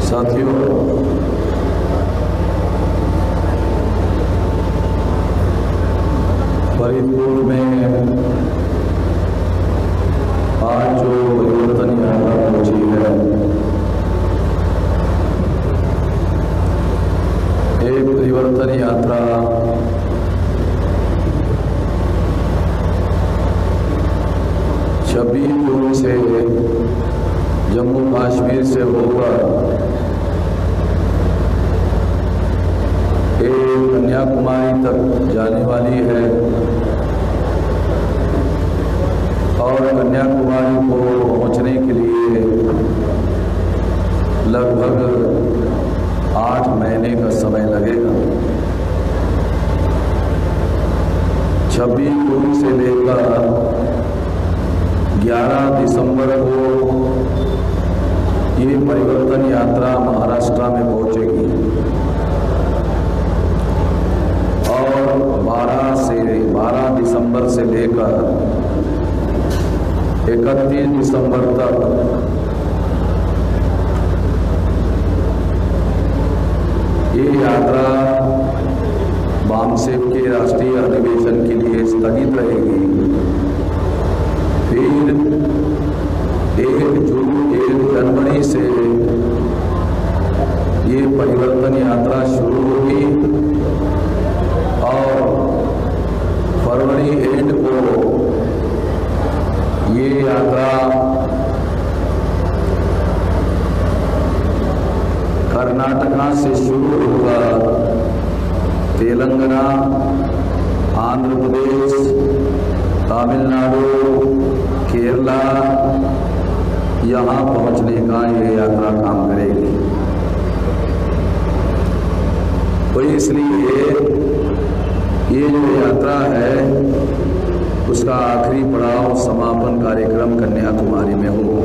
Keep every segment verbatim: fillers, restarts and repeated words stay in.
साथियों, फरीदपुर में आज जो परिवर्तन यात्रा पहुंची है, एक परिवर्तन यात्रा छब्बीस जून से जम्मू कश्मीर से होकर एक कन्याकुमारी तक जाने वाली है और कन्याकुमारी को पहुंचने के लिए लगभग आठ महीने का समय लगेगा। छब्बीस जून से लेकर ग्यारह दिसंबर को ये परिवर्तन यात्रा महाराष्ट्र में पहुंचेगी और बारह से बारह दिसंबर से लेकर इकतीस दिसंबर तक ये यात्रा बामसेफ के राष्ट्रीय अधिवेशन के लिए स्थगित रहेगी। फिर एक जून एक जनवरी से ये परिवर्तन यात्रा शुरू होगी और फरवरी एंड को ये यात्रा कर्नाटका से शुरू होकर तेलंगाना, आंध्र प्रदेश, तमिलनाडु, केरला यहाँ पहुँचने का ये यात्रा काम करेगी। तो इसलिए ये जो यात्रा है उसका आखिरी पड़ाव समापन कार्यक्रम कन्याकुमारी में हो।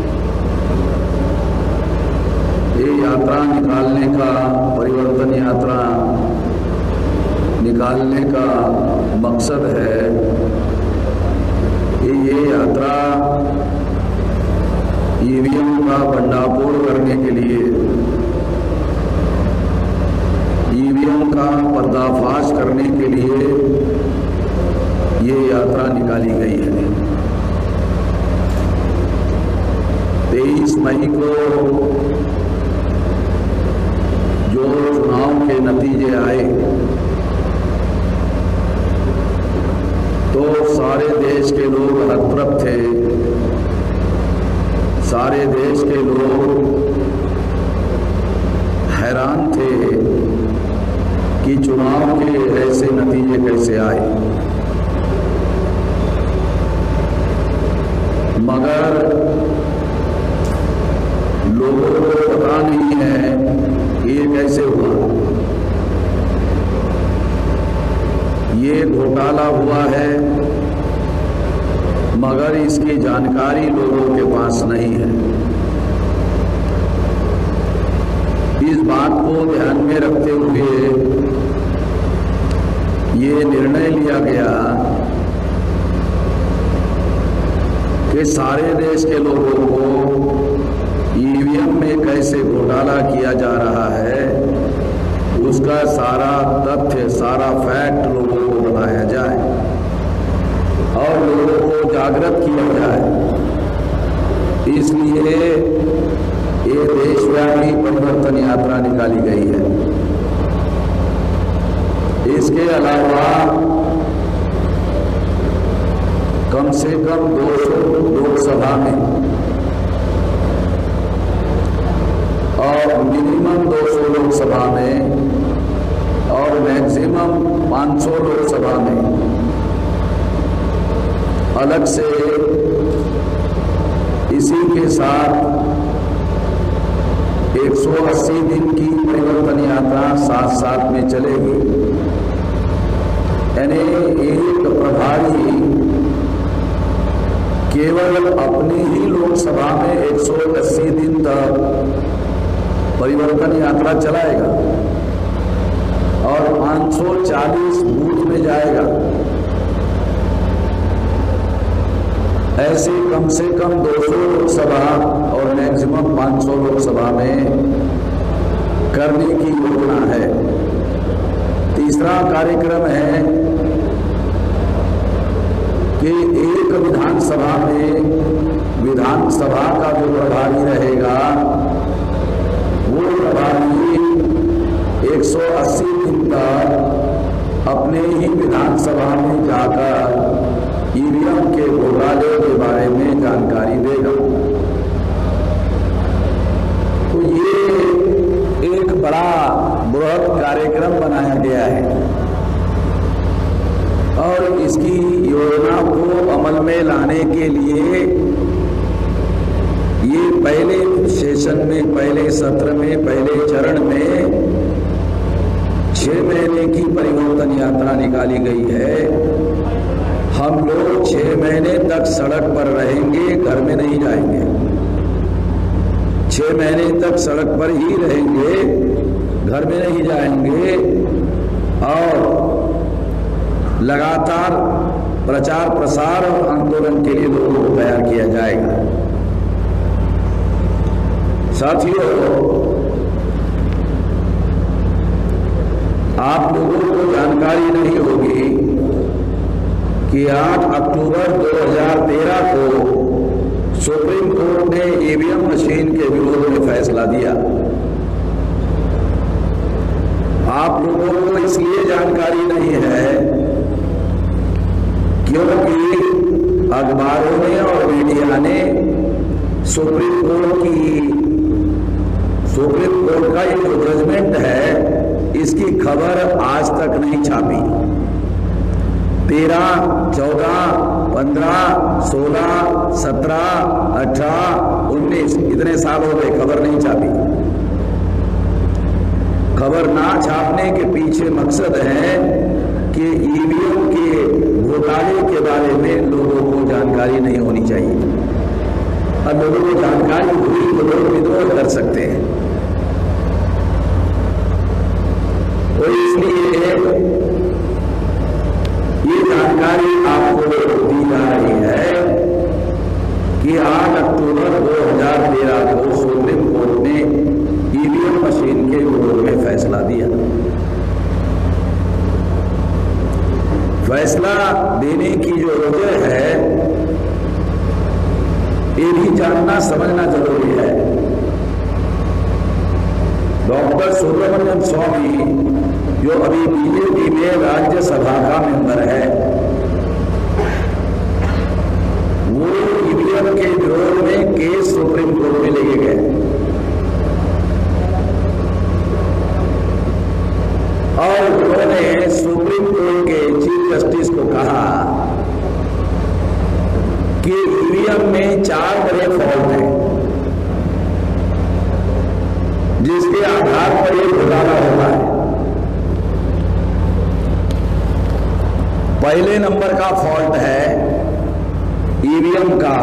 ये यात्रा निकालने का, परिवर्तन यात्रा निकालने का मकसद है कि ये यात्रा ईवीएम का भंडाफोड़ करने के लिए, ईवीएम का पर्दाफाश करने के लिए ये यात्रा निकाली गई है। तेईस मई को जो चुनाव के नतीजे आए तो सारे देश के लोग हतप्रभ थे। सारे देश के लोग हैरान थे कि चुनाव के ऐसे नतीजे कैसे आए, मगर लोगों को पता नहीं है कि ये कैसे हुआ। ये घोटाला हुआ है मगर इसकी जानकारी लोगों के पास नहीं है। इस बात को ध्यान में रखते हुए ये निर्णय लिया गया कि सारे देश के लोगों को ईवीएम में कैसे घोटाला किया जा रहा है उसका सारा तथ्य, सारा फैक्ट लोगों को बताया जाए और लोगों को जागृत किया जाए। इसलिए ये देशव्यापी परिवर्तन यात्रा निकाली गई है। इसके अलावा कम से कम दो सौ लोकसभा में और मिनिमम दो सौ लोकसभा में और मैक्सिमम पाँच सौ लोकसभा में अलग से इसी के साथ एक सौ अस्सी दिन की परिवर्तन यात्रा साथ साथ में चलेगी। यानी एक प्रभारी केवल अपनी ही लोकसभा में एक सौ अस्सी दिन तक परिवर्तन यात्रा चलाएगा और पाँच सौ चालीस बूथ में जाएगा। ऐसे कम से कम दो सौ लोकसभा और मैक्सिमम पाँच सौ लोकसभा में करने की योजना है। तीसरा कार्यक्रम है कि एक विधानसभा में विधानसभा का जो प्रभारी रहेगा वो प्रभारी एक सौ अस्सी दिन तक अपने ही विधानसभा में जाकर ईवीएम के घोटाले के बारे में जानकारी देगा। तो ये एक बड़ा बृहद कार्यक्रम बनाया गया है और इसकी योजना को अमल में लाने के लिए ये पहले सेशन में, पहले सत्र में, पहले चरण में छह महीने की परिवर्तन यात्रा निकाली गई है। हम लोग छह महीने तक सड़क पर रहेंगे, घर में नहीं जाएंगे। छह महीने तक सड़क पर ही रहेंगे, घर में नहीं जाएंगे और लगातार प्रचार प्रसार और आंदोलन के लिए लोगों को तैयार किया जाएगा। साथियों, आप लोगों को जानकारी नहीं होगी कि आठ अक्टूबर दो हज़ार तेरह को सुप्रीम कोर्ट ने ईवीएम मशीन के विरोध में फैसला दिया। आप लोगों को इसलिए जानकारी नहीं है क्योंकि अखबारों ने और मीडिया ने सुप्रीम कोर्ट की सुप्रीम कोर्ट का ये जो जजमेंट है इसकी खबर आज तक नहीं छापी। तेरह, चौदह, पंद्रह, सोलह, सत्रह, अठारह, उन्नीस इतने साल हो गए, खबर नहीं छापी। खबर ना छापने के पीछे मकसद है कि ईवीएम के घोटाले के बारे में लोगों को जानकारी नहीं होनी चाहिए। और लोगों को जानकारी हुई तो लोग विद्रोह कर सकते हैं। तो इसलिए ये जानकारी आपको दी जा रही है कि आठ अक्टूबर दो हज़ार तेरह को सुप्रीम कोर्ट ने ईवीएम मशीन के विरोध में फैसला दिया। फैसला देने की जो वजह है ये भी जानना समझना जरूरी है। डॉक्टर सुब्रमण्यम स्वामी जो अभी बीजेपी में राज्यसभा का मेंबर है, वो ईवीएम के विरोध में केस सुप्रीम कोर्ट में लेके गए और उन्होंने सुप्रीम कोर्ट के चीफ जस्टिस को कहा कि ईवीएम में चार बड़े फॉल्ट हैं जिसके आधार पर यह घोटाला होता है। पहले नंबर का फॉल्ट है ईवीएम का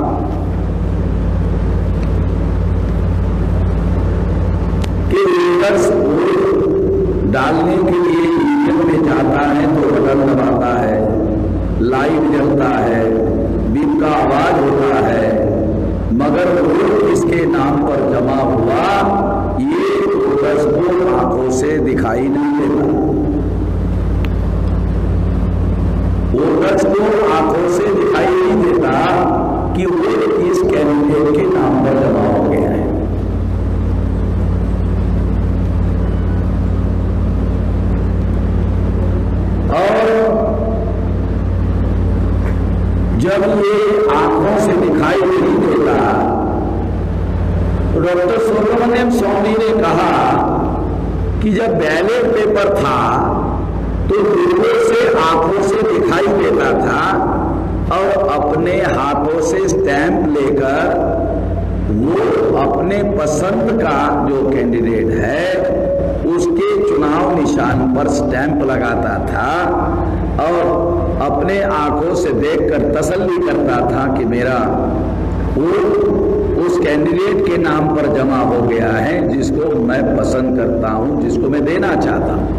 कि रीडर्स वोट डालने के लिए ईवीएम में जाता है तो बटन दबाता है, लाइट जलता है, बीप का आवाज होता है, मगर वोट किसके नाम पर जमा हुआ ये वोटर्स को आंखों से दिखाई नहीं देता। वोटर्स को आंखों से दिखाई नहीं देता कि वोट किस कैंडिडेट के नाम पर जमा हो गया है। और जब ये आंखों से दिखाई नहीं देता तो डॉक्टर सुब्रमण्यम स्वामी ने कहा कि जब बैलेट पेपर था तो दूर से आंखों से दिखाई देता था और अपने हाथों से स्टैंप लेकर वो अपने पसंद का जो कैंडिडेट है उसके चुनाव निशान पर स्टैंप लगाता था और अपने आंखों से देखकर तसल्ली करता था कि मेरा वोट उस कैंडिडेट के नाम पर जमा हो गया है जिसको मैं पसंद करता हूं, जिसको मैं देना चाहता हूं।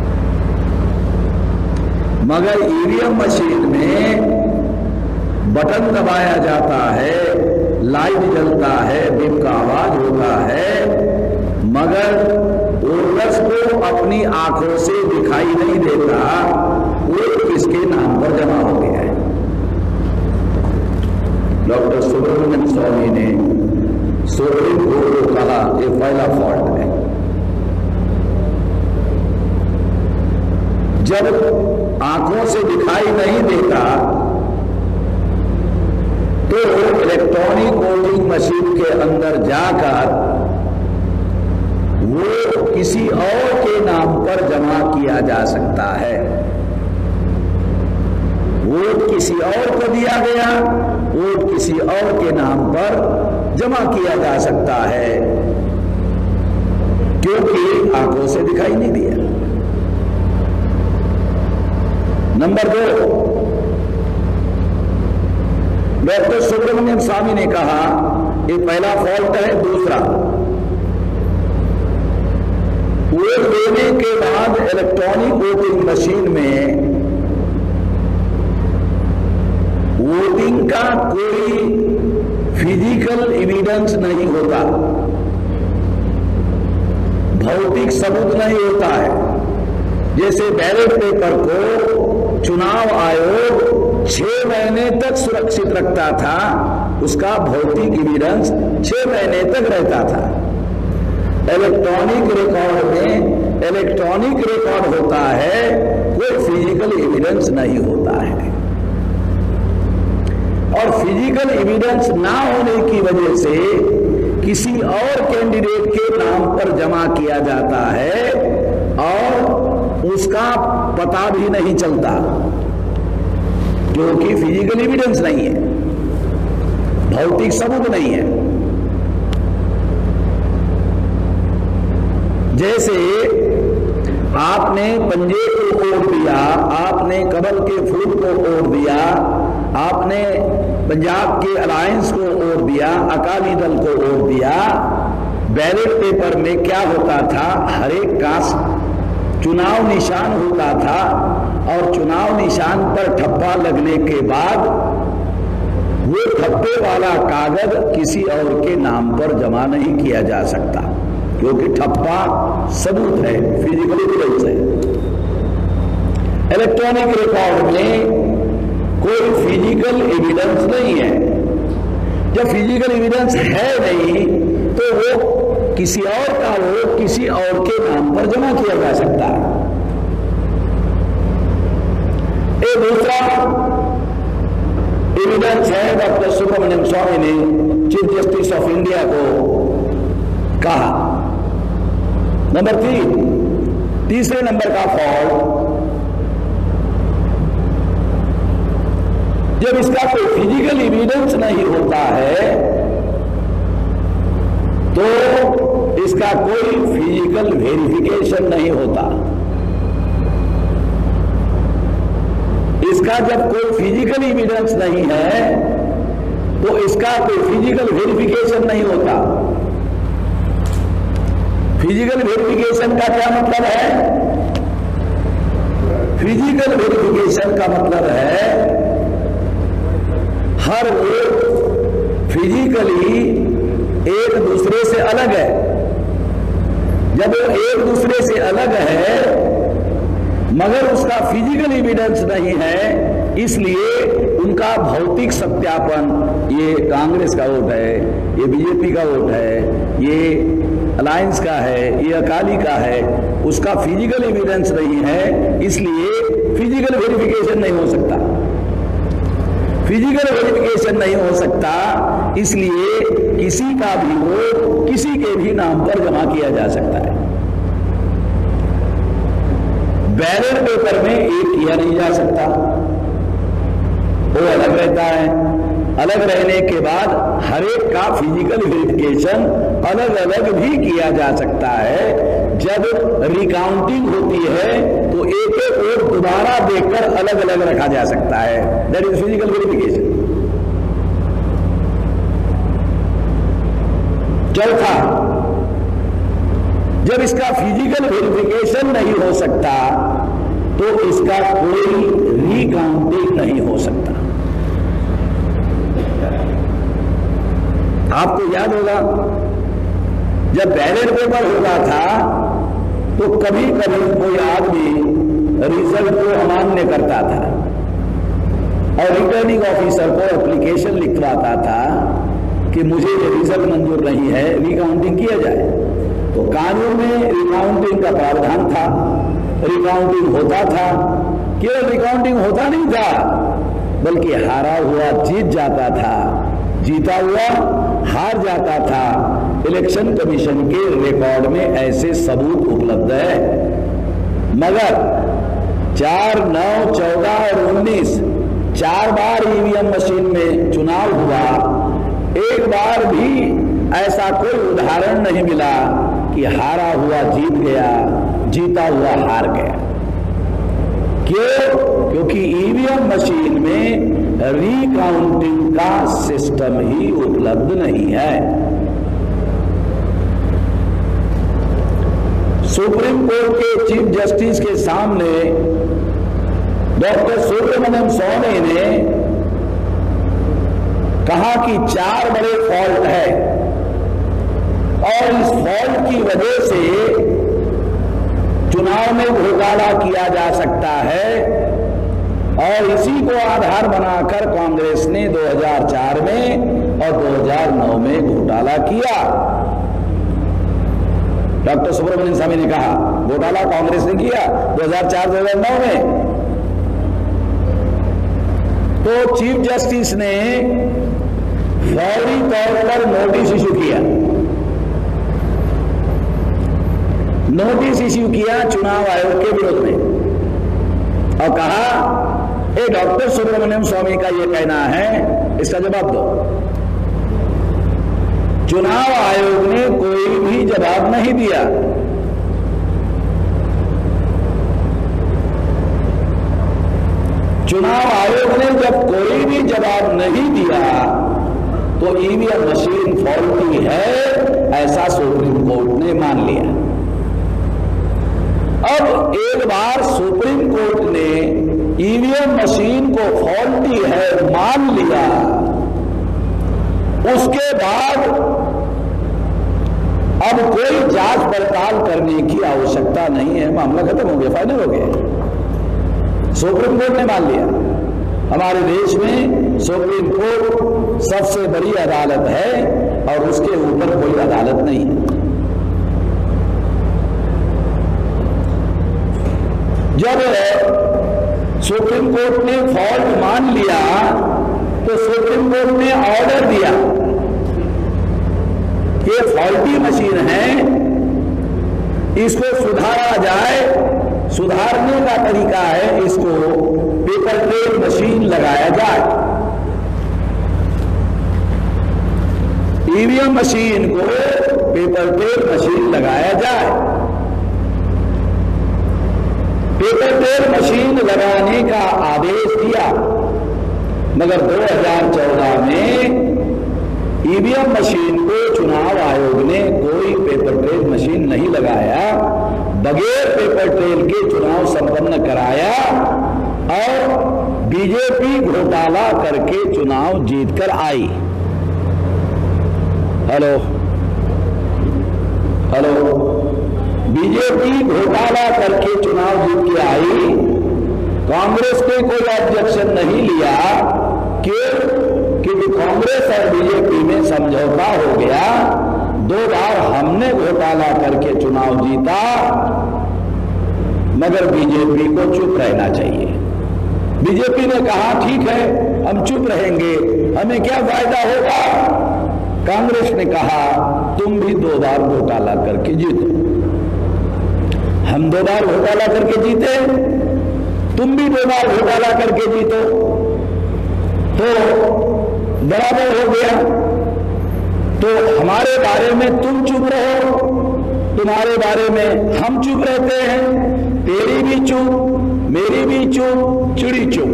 मगर ईवीएम मशीन में बटन दबाया जाता है, लाइट जलता है, बीप का आवाज होता है, मगर को अपनी आंखों से दिखाई नहीं देता वो किसके नाम पर जमा हो गया है। डॉक्टर सुब्रमण्यम स्वामी ने सुप्रीम कोर्ट को कहा ये पहला फॉल्ट है। जब आंखों से दिखाई नहीं देता तो इलेक्ट्रॉनिक वोटिंग मशीन के अंदर जाकर वो किसी और के नाम पर जमा किया जा सकता है। वोट किसी और को दिया गया, वोट किसी और के नाम पर जमा किया जा सकता है क्योंकि आंखों से दिखाई नहीं दिया। नंबर दो, डॉक्टर सुब्रमण्यम स्वामी ने कहा ये पहला फॉल्ट है। दूसरा, वोट देने के बाद इलेक्ट्रॉनिक वोटिंग मशीन में वोटिंग का कोई फिजिकल एविडेंस नहीं होता, भौतिक सबूत नहीं होता है। जैसे बैलेट पेपर को चुनाव आयोग छह महीने तक सुरक्षित रखता था, उसका भौतिक एविडेंस छह महीने तक रहता था। इलेक्ट्रॉनिक रिकॉर्ड में इलेक्ट्रॉनिक रिकॉर्ड होता है, कोई फिजिकल एविडेंस नहीं होता है। और फिजिकल एविडेंस ना होने की वजह से किसी और कैंडिडेट के नाम पर जमा किया जाता है और उसका पता भी नहीं चलता क्योंकि फिजिकल एविडेंस नहीं है, भौतिक सबूत नहीं है। जैसे आपने पंजे को ओढ़ दिया, आपने कमल के फूल को ओढ़ दिया, आपने पंजाब के अलायंस को ओढ़ दिया, अकाली दल को ओढ़ दिया। बैलेट पेपर में क्या होता था, हर एक का चुनाव निशान होता था और चुनाव निशान पर ठप्पा लगने के बाद वो ठप्पे वाला कागज किसी और के नाम पर जमा नहीं किया जा सकता क्योंकि ठप्पा सबूत है, फिजिकल एविडेंस है। इलेक्ट्रॉनिक रिकॉर्ड में कोई फिजिकल एविडेंस नहीं है। जब फिजिकल एविडेंस है नहीं तो वो किसी और का वोट किसी और के नाम पर जमा किया जा सकता है। एक दूसरा एविडेंस है, डॉक्टर सुब्रमण्यम स्वामी ने चीफ जस्टिस ऑफ इंडिया को कहा। नंबर तीन, तीसरे नंबर का फॉल्ट, जब इसका कोई फिजिकल एविडेंस नहीं होता है तो इसका कोई फिजिकल वेरिफिकेशन नहीं होता। इसका जब कोई फिजिकल एविडेंस नहीं है तो इसका कोई फिजिकल वेरिफिकेशन नहीं होता। फिजिकल वेरिफिकेशन का क्या मतलब है? फिजिकल वेरिफिकेशन का मतलब है हर वोट फिजिकली एक दूसरे से अलग है। जब वो एक दूसरे से अलग है मगर उसका फिजिकल एविडेंस नहीं है, इसलिए उनका भौतिक सत्यापन, ये कांग्रेस का वोट है, ये बीजेपी का वोट है, ये अलायंस का है, ये अकाली का है, उसका फिजिकल एविडेंस नहीं है, इसलिए फिजिकल वेरिफिकेशन नहीं हो सकता। फिजिकल वेरिफिकेशन नहीं हो सकता, इसलिए किसी का भी वोट किसी के भी नाम पर जमा किया जा सकता है। बैलेट पेपर में एक किया नहीं जा सकता, वो अलग रहता है। अलग रहने के बाद हर एक का फिजिकल वेरिफिकेशन अलग अलग भी किया जा सकता है। जब रिकाउंटिंग होती है तो एक एक वोट दोबारा देखकर अलग अलग रखा जा सकता है, दैट इज फिजिकल वेरिफिकेशन। चौथा, जब इसका फिजिकल वेरिफिकेशन नहीं हो सकता तो इसका कोई रिकाउंटिंग नहीं हो सकता। आपको याद होगा जब बैलेट पेपर होता था तो कभी कभी कोई आदमी रिजल्ट को अमान्य करता था और रिटर्निंग ऑफिसर को एप्लीकेशन लिखवाता था कि मुझे ये रिजल्ट मंजूर नहीं है, रिकाउंटिंग किया जाए। तो कानून में रिकाउंटिंग का प्रावधान था, रिकाउंटिंग होता था। केवल रिकाउंटिंग होता नहीं था, बल्कि हारा हुआ जीत जाता था, जीता हुआ हार जाता था। इलेक्शन कमीशन के रिकॉर्ड में ऐसे सबूत उपलब्ध है। मगर चार, नौ, चौदह और उन्नीस चार बार ईवीएम मशीन में चुनाव हुआ, एक बार भी ऐसा कोई उदाहरण नहीं मिला कि हारा हुआ जीत गया, जीता हुआ हार गया। क्यों? क्योंकि ईवीएम मशीन में रिकाउंटिंग का सिस्टम ही उपलब्ध नहीं है। सुप्रीम कोर्ट के चीफ जस्टिस के सामने डॉक्टर सुब्रमण्यम स्वामी ने कहा कि चार बड़े फॉल्ट है और इस फॉल्ट की वजह से चुनाव में घोटाला किया जा सकता है, और इसी को आधार बनाकर कांग्रेस ने दो हज़ार चार में और दो हज़ार नौ में घोटाला किया। डॉक्टर सुब्रमण्यम स्वामी ने कहा घोटाला कांग्रेस ने किया दो हज़ार चार दो हज़ार नौ में। तो चीफ जस्टिस ने फौरी तौर पर नोटिस इशू किया नोटिस इश्यू किया चुनाव आयोग के विरोध में और कहा ए डॉक्टर सुब्रमण्यम स्वामी का यह कहना है, इसका जवाब दो। चुनाव आयोग ने कोई भी जवाब नहीं दिया। चुनाव आयोग ने जब कोई भी जवाब नहीं दिया तो ईवीएम मशीन फॉल्टी है, ऐसा सुप्रीम कोर्ट ने मान लिया। अब एक बार सुप्रीम कोर्ट ने ईवीएम मशीन को फॉल्टी है मान लिया, उसके बाद अब कोई जांच पड़ताल करने की आवश्यकता नहीं है, मामला खत्म हो गया, फाइनल हो गया। सुप्रीम कोर्ट ने मान लिया। हमारे देश में सुप्रीम कोर्ट सबसे बड़ी अदालत है और उसके ऊपर कोई अदालत नहीं है। जब सुप्रीम कोर्ट ने फॉल्ट मान लिया तो सुप्रीम कोर्ट ने ऑर्डर दिया ये फॉल्टी मशीन है, इसको सुधारा जाए। सुधारने का तरीका है इसको पेपर ट्रेल मशीन लगाया जाए। ईवीएम मशीन को पेपर ट्रेल मशीन लगाया जाए। पेपर ट्रेल मशीन लगाने का आदेश दिया, मगर दो हज़ार चौदह में ईवीएम मशीन को चुनाव आयोग ने कोई पेपर ट्रेल मशीन नहीं लगाया, बगैर पेपर ट्रेल के चुनाव संपन्न कराया और बीजेपी घोटाला करके चुनाव जीतकर आई। हेलो हेलो बीजेपी घोटाला करके चुनाव जीत के आई। कांग्रेस ने कोई ऑब्जेक्शन नहीं लिया, क्यों? क्योंकि कांग्रेस और बीजेपी में समझौता हो गया। दो बार हमने घोटाला करके चुनाव जीता, मगर बीजेपी को चुप रहना चाहिए। बीजेपी ने कहा ठीक है हम चुप रहेंगे, हमें क्या फायदा होगा। कांग्रेस ने कहा तुम भी दो बार घोटाला करके जीतो। हम दो बार घोटाला करके जीते, तुम भी दो बार घोटाला करके जीतो, तो बराबर हो गया। तो हमारे बारे में तुम चुप रहो, तुम्हारे बारे में हम चुप रहते हैं। तेरी भी चुप, मेरी भी चुप, चिड़ी चुप,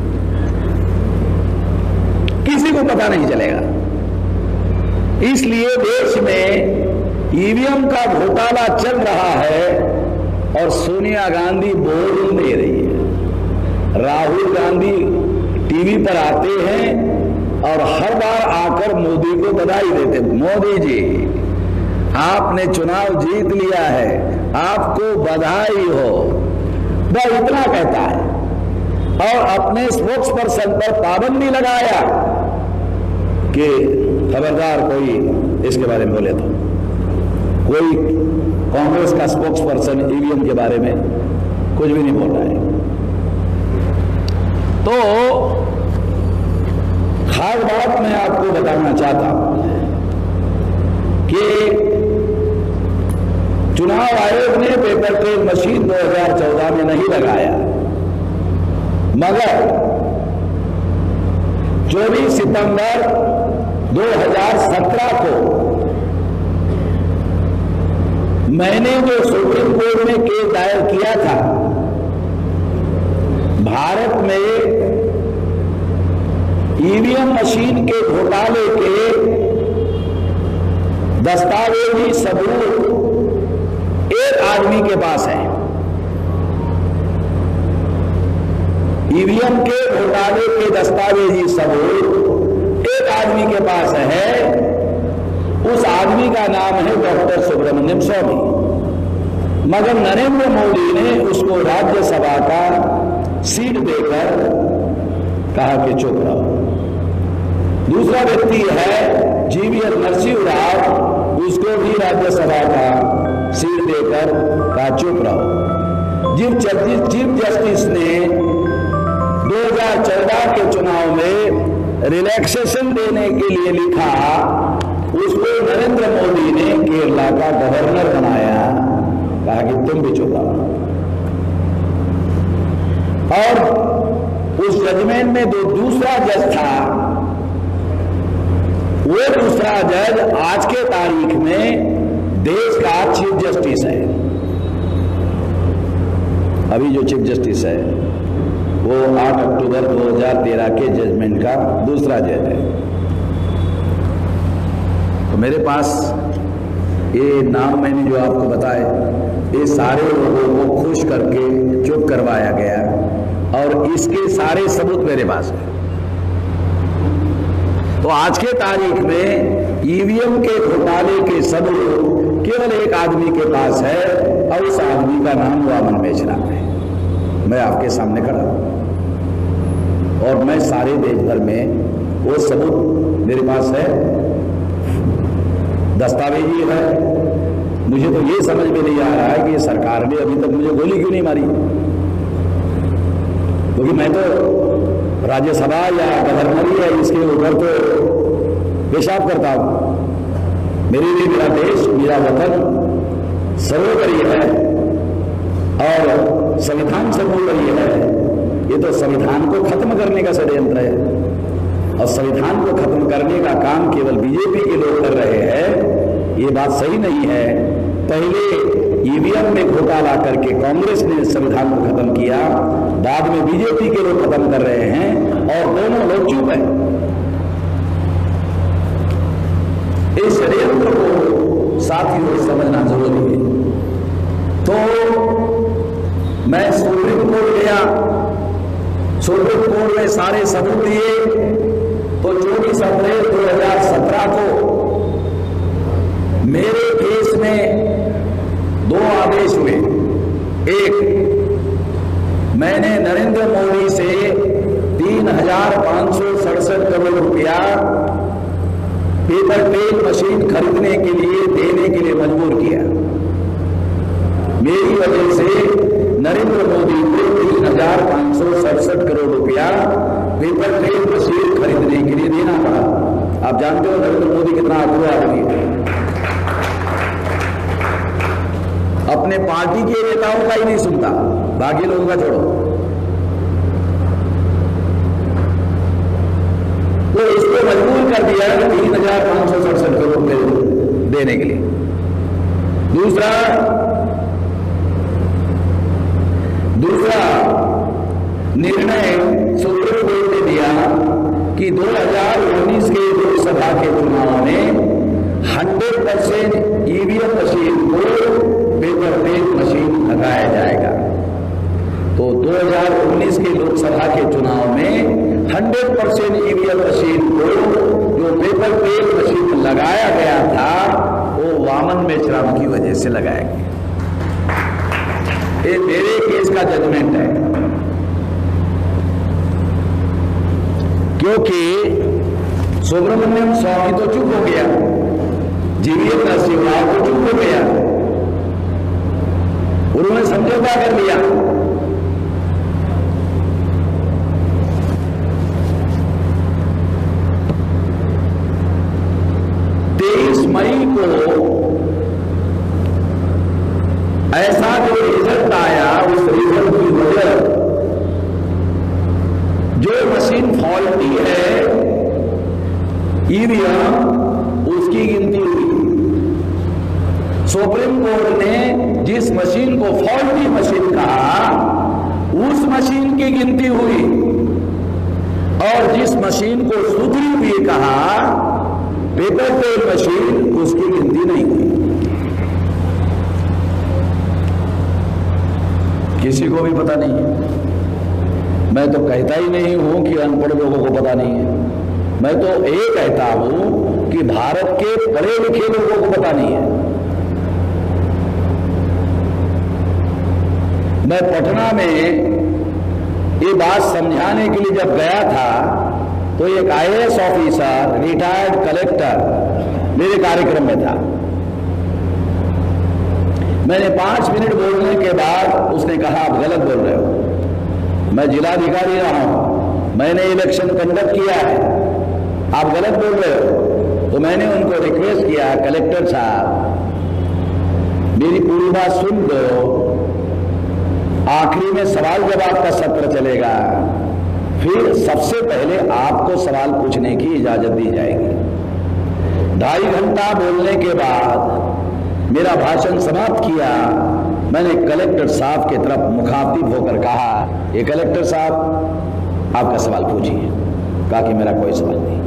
किसी को पता नहीं चलेगा। इसलिए देश में ईवीएम का घोटाला चल रहा है और सोनिया गांधी बोल नहीं रही है। राहुल गांधी टीवी पर आते हैं और हर बार आकर मोदी को बधाई देते, मोदी जी आपने चुनाव जीत लिया है, आपको बधाई हो, वह इतना कहता है। और अपने स्पोक्स पर्सन पर पाबंदी लगाया कि खबरदार कोई इसके बारे में बोले तो। कोई कांग्रेस का स्पोक्स पर्सन ईवीएम के बारे में कुछ भी नहीं बोल रहा है। तो खास बात मैं आपको बताना चाहता हूं कि चुनाव आयोग ने पेपर ट्रेल मशीन दो हज़ार चौदह में नहीं लगाया, मगर चौबीस सितंबर दो हज़ार सत्रह को मैंने जो सुप्रीम कोर्ट में केस दायर किया था, भारत में ईवीएम मशीन के घोटाले के दस्तावेजी सबूत एक आदमी के पास है। ईवीएम के घोटाले के दस्तावेजी सबूत एक आदमी के पास है। उस आदमी का नाम है डॉक्टर सुब्रमण्यम स्वामी। मगर नरेंद्र मोदी ने उसको राज्यसभा का सीट देकर कहा कि चुप रहो। दूसरा व्यक्ति है जीवीएस नरसिंह राव, उसको भी राज्यसभा का सीट देकर कहा चुप रहो। चीफ जस्टिस चीफ जस्टिस ने दो हज़ार चौदह के चुनाव में रिलैक्सेशन देने के लिए लिखा, उसको नरेंद्र मोदी ने केरला का गवर्नर बनाया, कहा कि तुम भी चुप रहो। और उस जजमेंट में जो दूसरा जज था, वो दूसरा जज आज के तारीख में देश का चीफ जस्टिस है। अभी जो चीफ जस्टिस है वो आठ अक्टूबर दो हज़ार तेरह के जजमेंट का दूसरा जज है। तो मेरे पास ये नाम मैंने जो आपको बताए, ये सारे लोगों को खुश करके चुप करवाया गया और इसके सारे सबूत मेरे पास है। तो आज के तारीख में ईवीएम के घोटाले के सबूत केवल एक आदमी के पास है और उस आदमी का नाम वामन मेश्राम है। मैं आपके सामने खड़ा हूं और मैं सारे देश भर में वो सबूत मेरे पास है, दस्तावेजी है। मुझे तो ये समझ में नहीं आ रहा है कि ये सरकार ने अभी तक मुझे गोली क्यों नहीं मारी, क्योंकि मैं तो राज्यसभा या गवर्नर या इसके ऊपर तो पेशाब करता हूं। मेरे लिए मेरा देश, मेरा वतन सर्वोपरि है और संविधान सर्वोपरि है। ये तो संविधान को खत्म करने का षड्यंत्र है और संविधान को खत्म करने का काम केवल बीजेपी के लोग कर रहे हैं। ये बात सही नहीं है। पहले ईवीएम में घोटाला करके कांग्रेस ने संविधान को खत्म किया, बाद में बीजेपी के लोग खत्म कर रहे हैं और दोनों लोग चुप हैं। इस षड्यंत्र को साथियों समझना जरूरी है। तो मैं सुप्रीम कोर्ट गया, सुप्रीम कोर्ट में सारे सबूत दिए। तो चौबीस अप्रैल दो हज़ार सत्रह को मेरे केस में दो आदेश हुए। एक, मैंने नरेंद्र मोदी से तीन हजार पांच सौ सड़सठ करोड़ रुपया पेपर ट्रेल मशीन खरीदने के लिए देने के लिए मजबूर किया। मेरी वजह से नरेंद्र मोदी को तीन हजार पांच सौ सड़सठ करोड़ रुपया पेपर ट्रेल मशीन खरीदने के लिए देना पड़ा। आप जानते हो नरेंद्र मोदी कितना आक्रोश आदमी है। अपने पार्टी के नेताओं का ही नहीं सुनता, बाकी लोगों का छोड़ो। तो इसको मजबूर कर दिया तीन हजार पांच सौ सड़सठ करोड़ रुपए देने के लिए। दूसरा दूसरा निर्णय सुप्रीम कोर्ट ने दिया कि दो हज़ार उन्नीस के लोकसभा के चुनाव में हंड्रेड परसेंट ईवीएम मशीन को पेपर ट्रेल मशीन लगाया जाएगा। तो दो हज़ार उन्नीस के लोकसभा के चुनाव में हंड्रेड परसेंट ईवीएम मशीन को जो पेपर ट्रेल मशीन लगाया गया था वो वामन मेश्राम की वजह से लगाया गया। ये मेरे केस का जजमेंट है, क्योंकि सुब्रमण्यम स्वामी तो चुप हो गया, जीवीएस नरसिंह राव तो चुप हो गया, उन्होंने समझौता कर लिया। तेईस मई को ऐसा जो रिजल्ट आया, उस रिजल्ट की वजह जो मशीन फॉल्टी है ईवीएम, उसकी गिनती हुई। सुप्रीम कोर्ट ने जिस मशीन को फॉल्टी मशीन कहा, उस मशीन की गिनती हुई, और जिस मशीन को सुधरी हुई कहा, पेपर टेल मशीन, उसकी गिनती नहीं हुई। किसी को भी पता नहीं है। मैं तो कहता ही नहीं हूं कि अनपढ़ लोगों को पता नहीं है, मैं तो ये कहता हूं कि भारत के पढ़े लिखे लोगों को पता नहीं है। मैं पटना में ये बात समझाने के लिए जब गया था, तो एक I A S officer, retired collector मेरे कार्यक्रम में था। मैंने पांच मिनट बोलने के बाद उसने कहा, आप गलत बोल रहे हो, मैं जिलाधिकारी रहा हूं, मैंने इलेक्शन कंडक्ट किया है, आप गलत बोल रहे हो। तो मैंने उनको रिक्वेस्ट किया, कलेक्टर साहब मेरी पूरी बात सुन लो, आखिरी में सवाल जवाब का सत्र चलेगा, फिर सबसे पहले आपको सवाल पूछने की इजाजत दी जाएगी। ढाई घंटा बोलने के बाद मेरा भाषण समाप्त किया। मैंने कलेक्टर साहब की तरफ मुखातिब होकर कहा, ये कलेक्टर साहब आपका सवाल पूछिए। कहा कि मेरा कोई सवाल नहीं।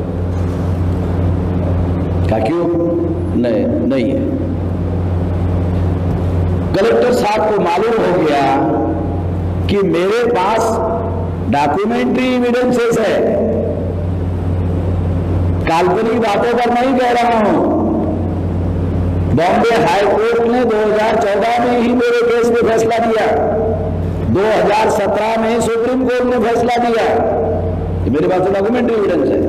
कहा क्यों? नहीं नहीं है। कलेक्टर साहब को मालूम हो गया कि मेरे पास डॉक्यूमेंट्री एविडेंसेस है, काल्पनिक बातों पर नहीं कह रहा हूं। बॉम्बे हाई कोर्ट ने दो हज़ार चौदह में ही मेरे केस में फैसला दिया, दो हज़ार सत्रह में ही सुप्रीम कोर्ट ने फैसला दिया कि मेरे पास डॉक्यूमेंट्री एविडेंस है।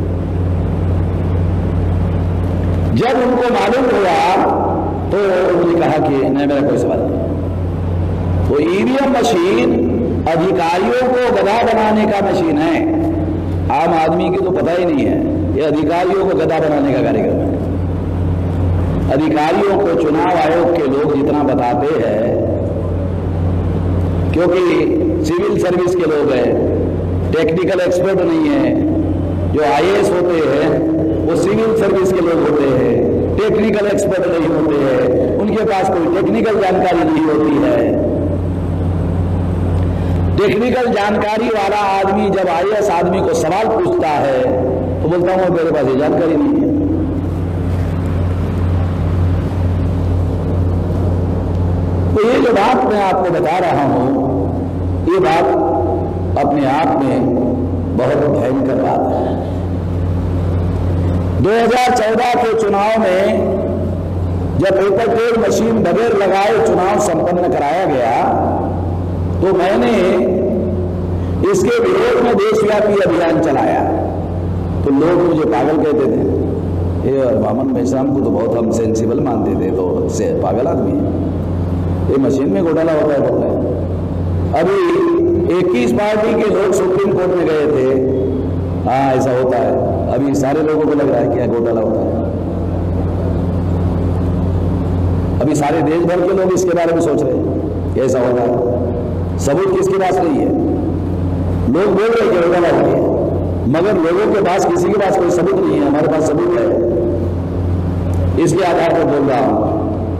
जब उनको मालूम हुआ तो उन्होंने कहा कि नहीं, मेरा कोई सवाल नहीं। वो ईवीएम मशीन अधिकारियों को गधा बनाने का मशीन है, आम आदमी की तो पता ही नहीं है। ये अधिकारियों को गधा बनाने का कार्यक्रम है। अधिकारियों को चुनाव आयोग के लोग जितना बताते हैं, क्योंकि सिविल सर्विस के लोग हैं, टेक्निकल एक्सपर्ट नहीं है। जो आई ए एस होते हैं वो सिविल सर्विस के लोग होते हैं, टेक्निकल एक्सपर्ट नहीं होते हैं, उनके पास कोई टेक्निकल जानकारी नहीं होती है। टेक्निकल जानकारी वाला आदमी जब आई ए एस आदमी को सवाल पूछता है तो बोलता हूं मेरे पास ये जानकारी नहीं है। तो ये जो बात मैं आपको बता रहा हूं, ये बात अपने आप में बहुत भयंकर बात है। दो हज़ार चौदह के चुनाव में जब पेपर ट्रेल मशीन बगैर लगाए चुनाव संपन्न कराया गया, तो मैंने इसके विरोध में देशव्यापी अभियान चलाया। तो लोग मुझे पागल कहते थे, ये वामन मेश्राम को तो बहुत हम सेंसिबल मानते थे, तो से पागल आदमी है, ये मशीन में घोटाला होता है बोल रहे। अभी इक्कीस पार्टी के लोग सुप्रीम कोर्ट में गए थे, हाँ ऐसा होता है। अभी सारे लोगों को लग रहा है कि घोटाला होता है। अभी सारे देश भर के लोग इसके बारे में सोच रहे हैं कि ऐसा होता है। सबूत किसके पास नहीं है? लोग बोल रहे हैं कि घोटाला हो गया, मगर लोगों के पास, किसी के पास कोई सबूत नहीं है। हमारे पास सबूत है, इसके आधार पर बोल रहा हूं।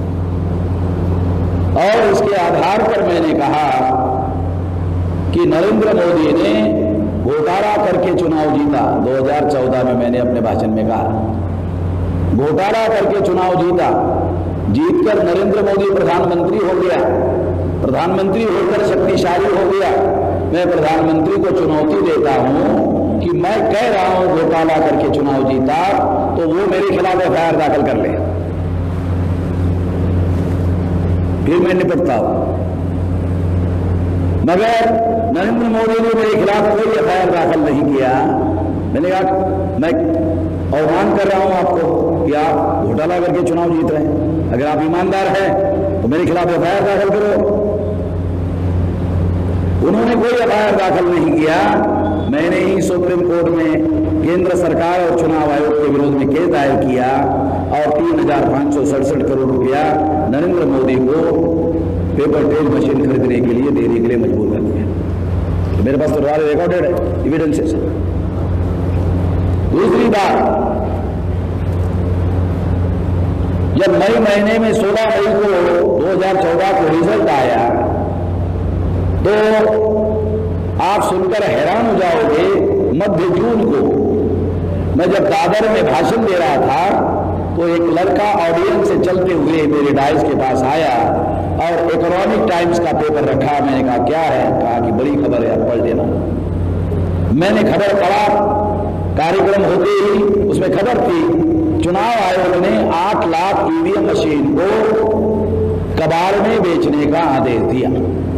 और इसके आधार पर मैंने कहा कि नरेंद्र मोदी ने घोटाला करके चुनाव जीता। दो हज़ार चौदह में मैंने अपने भाषण में कहा घोटाला करके चुनाव जीता, जीतकर नरेंद्र मोदी प्रधानमंत्री हो गया, प्रधानमंत्री होकर शक्तिशाली हो गया। मैं प्रधानमंत्री को चुनौती देता हूं कि मैं कह रहा हूं घोटाला करके चुनाव जीता, तो वो मेरे खिलाफ एफ आई आर दाखिल कर ले। फिर मैं निपटता हूं। मगर नरेंद्र मोदी ने मेरे खिलाफ कोई एफ आई आर दाखिल नहीं किया। मैंने कहा मैं आह्वान कर रहा हूं आपको कि आप घोटाला करके चुनाव जीत रहे हैं, अगर आप ईमानदार हैं तो मेरे खिलाफ एफ आई आर दाखिल करो। उन्होंने कोई एफ आई आर दाखिल नहीं किया। मैंने ही सुप्रीम कोर्ट में केंद्र सरकार और चुनाव आयोग के विरोध में केस दायर किया और तीन हजार पांच सौ सड़सठ करोड़ रुपया नरेंद्र मोदी को पेपर ट्रेल मशीन खरीदने के लिए देने के लिए मजबूर कर दिया। तो मेरे पास तो सारे रिकॉर्डेड है, एविडेंसेस है। दूसरी बात, जब मई महीने में सोलह मई को दो हजार चौदह को रिजल्ट आया तो आप सुनकर हैरान हो जाओगे। मध्य जून को मैं जब दादर में भाषण दे रहा था तो एक लड़का ऑडियंस से चलते हुए मेरे डाइस के पास आया और इकोनॉमिक टाइम्स का पेपर रखा। मैंने कहा क्या है? कहा कि बड़ी खबर है, आप पढ़ लेना। मैंने खबर पढ़ा। कार्यक्रम होते ही उसमें खबर थी चुनाव आयोग ने आठ लाख ईवीएम मशीन को कबाड़ में बेचने का आदेश दिया।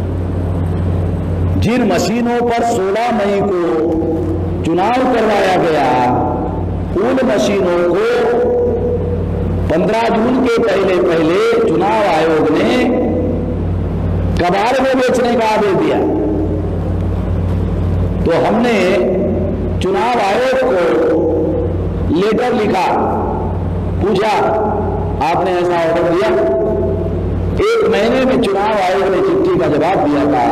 जिन मशीनों पर सोलह मई को चुनाव करवाया गया उन मशीनों को पंद्रह जून के पहले पहले चुनाव आयोग ने कबाड़ में बेचने का आदेश दिया। तो हमने चुनाव आयोग को लेटर लिखा, पूछा आपने ऐसा ऑर्डर दिया? एक महीने में चुनाव आयोग ने चिट्ठी का जवाब दिया था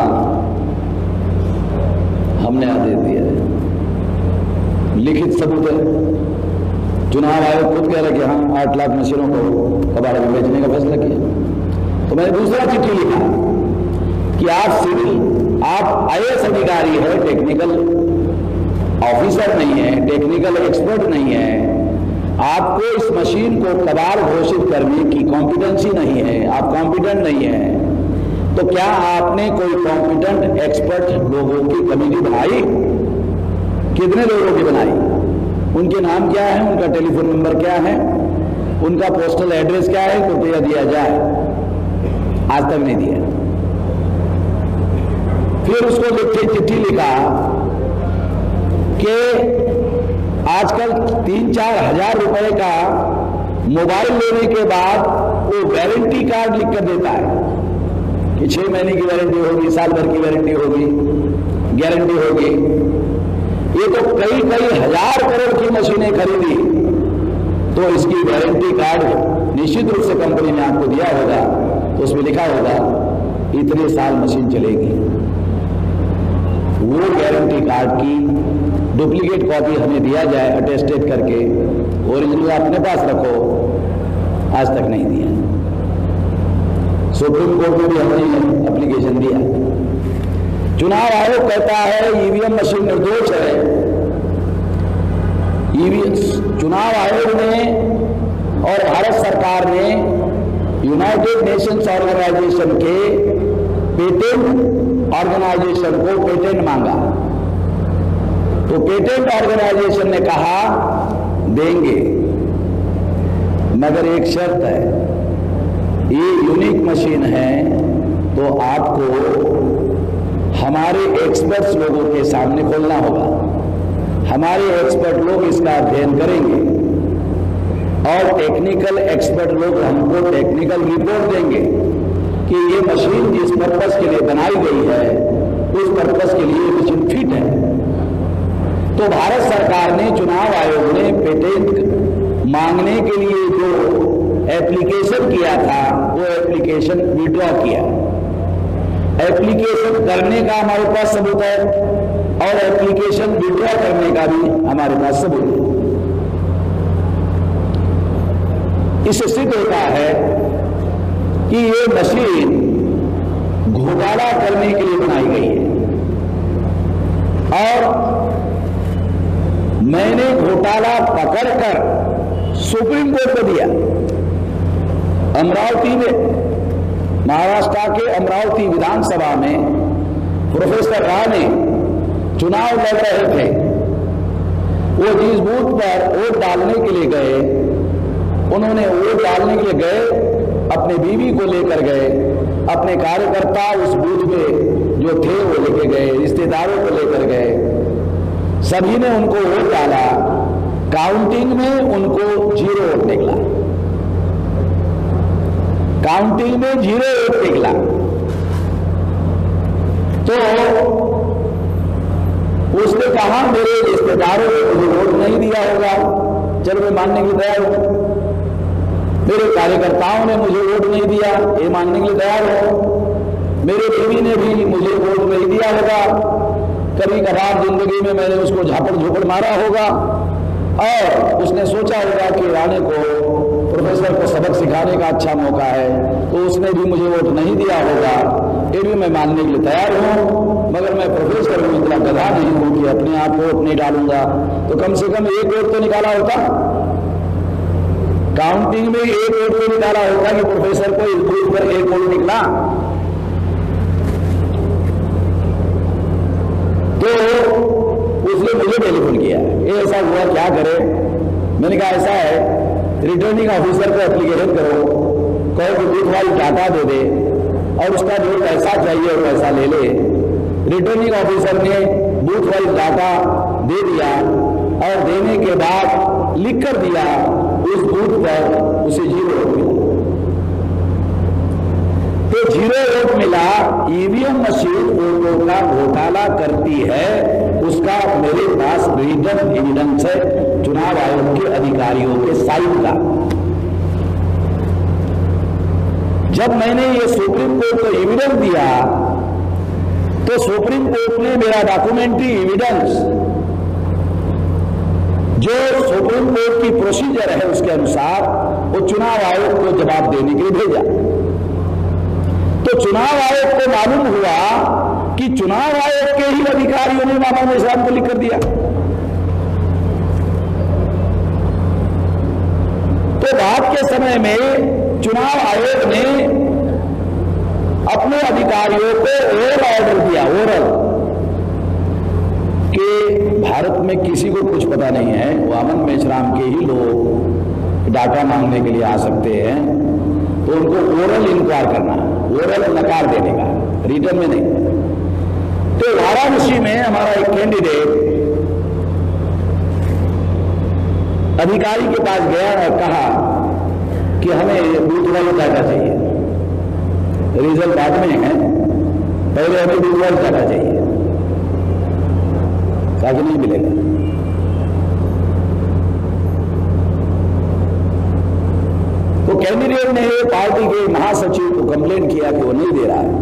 हमने आदेश दिया है, लिखित सबूत है। चुनाव आयोग खुद कह रहा कि हाँ आठ लाख मशीनों को कबाड़ में बेचने का फैसला किया। तो मैंने दूसरा चिट्ठी लिखा कि आप सिविल, आप आई ए एस अधिकारी है, टेक्निकल ऑफिसर नहीं है, टेक्निकल एक्सपर्ट नहीं है, आपको इस मशीन को कबाड़ घोषित करने की कॉम्पिटेंसी नहीं है, आप कॉम्पिटेंट नहीं है। तो क्या आपने कोई कॉम्पिटेंट एक्सपर्ट लोगों की कमेटी बनाई? कितने लोगों की बनाई? उनके नाम क्या है, उनका टेलीफोन नंबर क्या है, उनका पोस्टल एड्रेस क्या है, कृपया दिया जाए। आज तक नहीं दिया। फिर उसको लिख के चिट्ठी लिखा कि आजकल तीन चार हजार रुपए का मोबाइल लेने के बाद वो गारंटी कार्ड लिख कर देता है कि छह महीने की वारंटी होगी, साल भर की वारंटी होगी, गारंटी होगी। ये तो कई कई हजार करोड़ की मशीनें खरीदी तो इसकी गारंटी कार्ड निश्चित रूप से कंपनी ने आपको दिया होगा, तो उसमें लिखा होगा इतने साल मशीन चलेगी। वो गारंटी कार्ड की डुप्लीकेट कॉपी हमें दिया जाए अटेस्टेड करके, ओरिजिनल अपने पास रखो। आज तक नहीं दिया। सुप्रीम कोर्ट में भी हमने एप्लीकेशन दिया। चुनाव आयोग कहता है ईवीएम मशीन निर्दोष है। ईवीएम चुनाव आयोग ने और भारत सरकार ने यूनाइटेड नेशंस ऑर्गेनाइजेशन के पेटेंट ऑर्गेनाइजेशन को पेटेंट मांगा, तो पेटेंट ऑर्गेनाइजेशन ने कहा देंगे, मगर एक शर्त है, ये यूनिक मशीन है तो आपको हमारे एक्सपर्ट्स लोगों के सामने खोलना होगा। हमारे एक्सपर्ट लोग इसका अध्ययन करेंगे और टेक्निकल एक्सपर्ट लोग हमको टेक्निकल रिपोर्ट देंगे कि ये मशीन जिस पर्पस के लिए बनाई गई है उस पर्पस के लिए मशीन फिट है। तो भारत सरकार ने, चुनाव आयोग ने पेटेंट मांगने के लिए जो एप्लीकेशन किया था वो एप्लीकेशन विड्रॉ किया। एप्लीकेशन करने का हमारे पास सबूत है और एप्लीकेशन विड्रॉ करने का भी हमारे पास सबूत है। इससे सिद्ध होता है कि ये मशीन घोटाला करने के लिए बनाई गई है। और मैंने घोटाला पकड़कर सुप्रीम कोर्ट को दिया। अमरावती में, महाराष्ट्र के अमरावती विधानसभा में प्रोफेसर राणे चुनाव लड़ रहे थे। वो जिस बूथ पर वोट डालने के लिए गए, उन्होंने वोट डालने के लिए गए अपनी बीवी को लेकर गए, अपने कार्यकर्ता उस बूथ में जो थे वो लेके गए, रिश्तेदारों को लेकर गए, सभी ने उनको वोट डाला। काउंटिंग में उनको जीरो वोट निकला, काउंटिंग में जीरो वोट निकला। तो उसने कहा मेरे रिश्तेदारों ने मुझे वोट नहीं दिया होगा, चलो मैं मानने के लिए तैयार हूं। मेरे कार्यकर्ताओं ने मुझे वोट नहीं दिया, ये मानने के लिए तैयार हो। मेरे बीवी ने भी मुझे वोट नहीं दिया होगा, कभी कभार जिंदगी में मैंने उसको झापड़ झोपड़ मारा होगा और उसने सोचा होगा कि राणे को, प्रोफेसर को सबक सिखाने का अच्छा मौका है, तो उसने भी मुझे वोट नहीं दिया होगा। ये भी मैं मानने के लिए तैयार हूं, मगर मैं प्रोफेसर हूं, इतना गधा नहीं हूं कि अपने आप वोट नहीं डालूंगा। तो कम से कम एक वोट तो निकाला होता, काउंटिंग में एक वोट तो निकाला होता कि प्रोफेसर को इस बूथ पर एक वोट निकला। तो उसने मुझे टेलीफोन किया, ये ऐसा हुआ, क्या करे। मैंने कहा ऐसा है, रिटर्निंग ऑफिसर को एप्लीकेशन करो, कहो कि बूथ वाइज डाटा दे दे और उसका जो पैसा चाहिए वो पैसा ले ले। रिटर्निंग ऑफिसर ने बूथ वाइज डाटा दे दिया और देने के बाद लिख कर दिया उस बूथ पर उसे जीरो वोट मिला। तो जीरो वोट मिला। ईवीएम मशीन वोटों का घोटाला करती है, उसका मेरे पास रिटन एविडेंस है चुनाव आयोग के अधिकारियों के साइन का। जब मैंने ये सुप्रीम कोर्ट को एविडेंस दिया तो सुप्रीम कोर्ट ने मेरा डॉक्यूमेंट्री एविडेंस, जो सुप्रीम कोर्ट की प्रोसीजर है उसके अनुसार, वो चुनाव आयोग को जवाब देने के लिए भेजा। तो चुनाव आयोग को मालूम हुआ कि चुनाव आयोग के ही अधिकारियों ने मामा मेहरान को लिख कर दिया। तो बाद के समय में चुनाव आयोग ने अपने अधिकारियों को ओरल ऑर्डर दिया, ओरल, कि भारत में किसी को कुछ पता नहीं है, वामन मेश्राम के ही लोग डाटा मांगने के लिए आ सकते हैं, तो उनको ओरल इंक्वायर करना, ओरल नकार देने का, रिटर्न में नहीं। तो वाराणसी में हमारा एक कैंडिडेट अधिकारी के पास गया और कहा कि हमें बूथ वाइज डाटा चाहिए, रिजल्ट बाद में है, पहले हमें बूथ वाइज डाटा चाहिए, ताकि नहीं मिलेगा। तो कैंडिडेट ने पार्टी के महासचिव को कंप्लेन किया कि वो नहीं दे रहा है।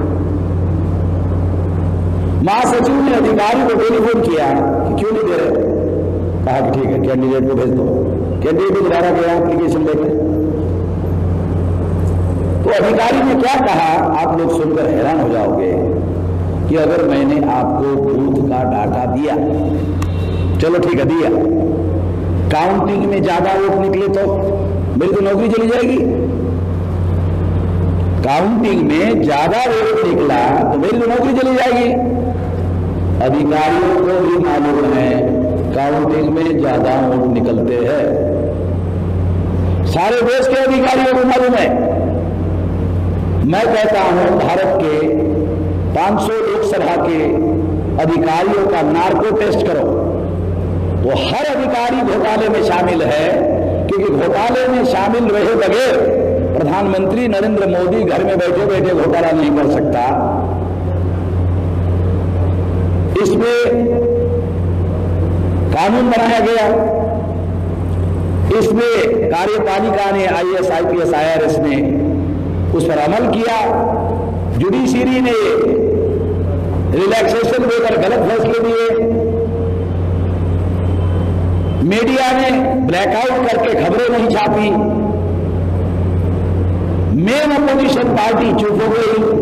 महासचिव ने अधिकारी को टेलीफोन किया कि क्यों नहीं दे रहे, कहा कि ठीक है कैंडिडेट को भेज दो। कैंडिडेट को दोबारा गया एप्लीकेशन लेकर, तो अधिकारी ने क्या कहा, आप लोग सुनकर हैरान हो जाओगे कि अगर मैंने आपको बूथ का डाटा दिया, चलो ठीक है दिया, काउंटिंग में ज्यादा वोट निकले तो मेरी तो नौकरी चली जाएगी। काउंटिंग में ज्यादा वोट निकला तो मेरी तो नौकरी चली जाएगी। अधिकारियों को भी मालूम है काउंटिंग में ज्यादा वोट निकलते हैं, सारे देश के अधिकारियों को मालूम है। मैं कहता हूं भारत के पांच सौ लोकसभा के अधिकारियों का नार्को टेस्ट करो, वो हर अधिकारी घोटाले में शामिल है, क्योंकि घोटाले में शामिल रहे बगैर प्रधानमंत्री नरेंद्र मोदी घर में बैठे बैठे घोटाला नहीं कर सकता। इसमें कानून बनाया गया, इसमें कार्यपालिका ने, आईएएस, आईपीएस, आईआरएस ने उस पर अमल किया। जुडिशरी ने रिलैक्सेशन देकर गलत फैसले दिए, मीडिया ने ब्लैकआउट करके खबरें नहीं छापी, मेन अपोजिशन पार्टी चुप हो गई।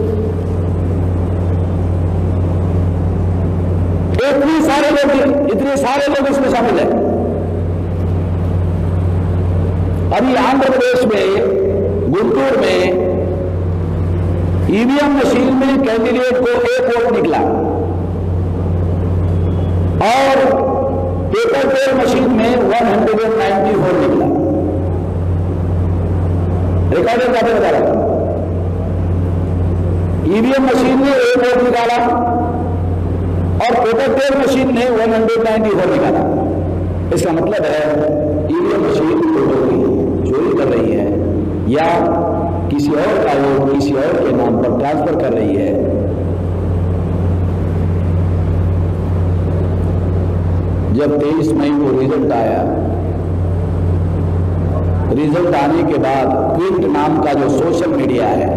इतने सारे लोग इतने सारे लोग इसमें शामिल हैं। अभी आंध्र प्रदेश में गुंटूर में ईवीएम मशीन में कैंडिडेट को एक वोट निकला और पेपर पेल मशीन में एक सौ चौरानवे निकला। रिकॉर्डेड बातें बता रहा हूं। ईवीएम मशीन ने एक वोट निकाला और प्रोटेक्टेड मशीन ने वन हंड्रेड नाइन्टी फोर निकाला। इसका मतलब है ईवीएम मशीन चोरी कर रही है या किसी और का वोट किसी और के नाम पर ट्रांसफर कर रही है। जब तेईस मई को रिजल्ट आया, रिजल्ट आने के बाद क्विंट नाम का जो सोशल मीडिया है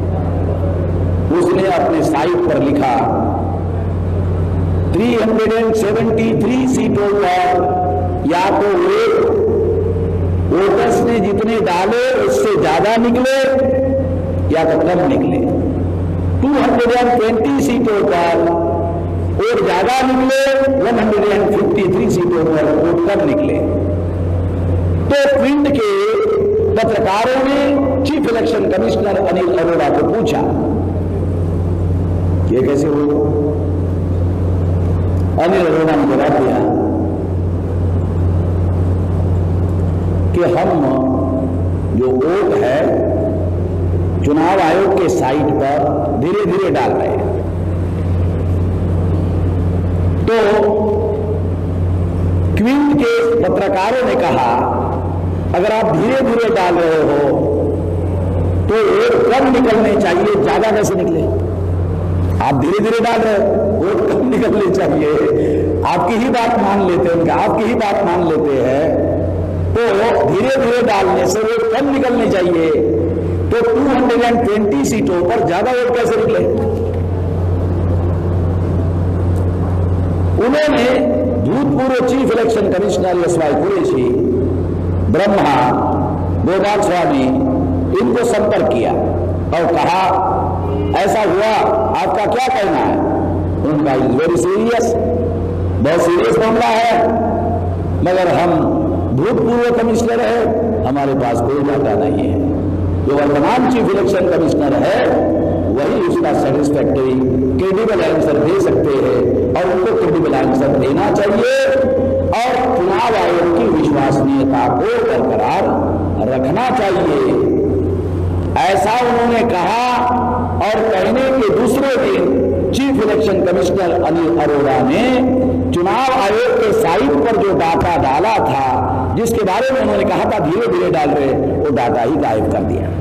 उसने अपने साइट पर लिखा तीन सौ तिहत्तर सीटों पर या तो वे वोटर्स ने जितने डाले उससे ज्यादा निकले या तो कम निकले। दो सौ बीस सीटों पर वोट ज्यादा निकले, एक सौ तिरेपन सीटों पर वोट कम निकले। तो क्विंट के पत्रकारों ने chief election commissioner Anil Arora को पूछा ये कैसे हो। अनिल अरोड़ा ने जवाब दिया कि हम जो वोट है चुनाव आयोग के साइट पर धीरे धीरे डाल रहे हैं। तो क्विंट के पत्रकारों ने कहा अगर आप धीरे धीरे डाल रहे हो तो वोट कम निकलने चाहिए, ज्यादा कैसे निकले? आप धीरे धीरे डाल रहे हो, वोट कम निकलने चाहिए। आपकी ही बात मान लेते हैं, आपकी ही बात मान लेते हैं तो धीरे धीरे डालने से वोट कम निकलने चाहिए। तो दो सौ बीस सीटों पर ज्यादा वोट कैसे निकले? उन्होंने भूतपूर्व chief election commissioner S Y Qureshi, Brahma, Gopalaswami इनको संपर्क किया और कहा ऐसा हुआ, आपका क्या कहना है? उनका इज वेरी सीरियस, बहुत सीरियस मामला है, मगर हम भूतपूर्व कमिश्नर है, हमारे पास कोई डाटा नहीं है। जो वर्तमान चीफ इलेक्शन कमिश्नर है वही उसका सेटिस्फैक्टरी क्रेडिबल आंसर दे सकते हैं और उनको क्रेडिबल आंसर देना चाहिए और चुनाव आयोग की विश्वसनीयता को बरकरार रखना चाहिए, ऐसा उन्होंने कहा। और कहने के दूसरे दिन chief election commissioner Anil Arora ने चुनाव आयोग के साइट पर जो डाटा डाला था, जिसके बारे में उन्होंने कहा था धीरे धीरे डाल रहे, वो डाटा ही गायब कर दिया।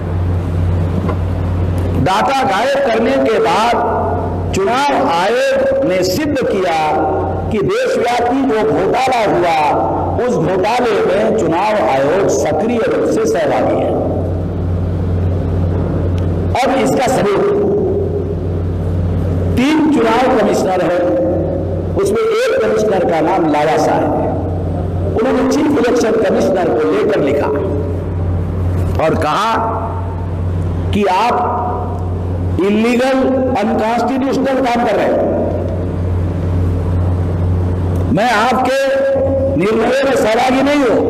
डाटा गायब करने के बाद चुनाव आयोग ने सिद्ध किया कि देशव्यापी जो घोटाला हुआ उस घोटाले में चुनाव आयोग सक्रिय रूप से सहभागी है। अब इसका सबूत, तीन चुनाव कमिश्नर है, उसमें एक कमिश्नर का नाम लावासा है। उन्होंने चीफ इलेक्शन कमिश्नर को लेकर लिखा और कहा कि आप इलीगल अनकॉन्स्टिट्यूशनल काम कर रहे हैं, मैं आपके निर्णयों में सहभागी नहीं हूं।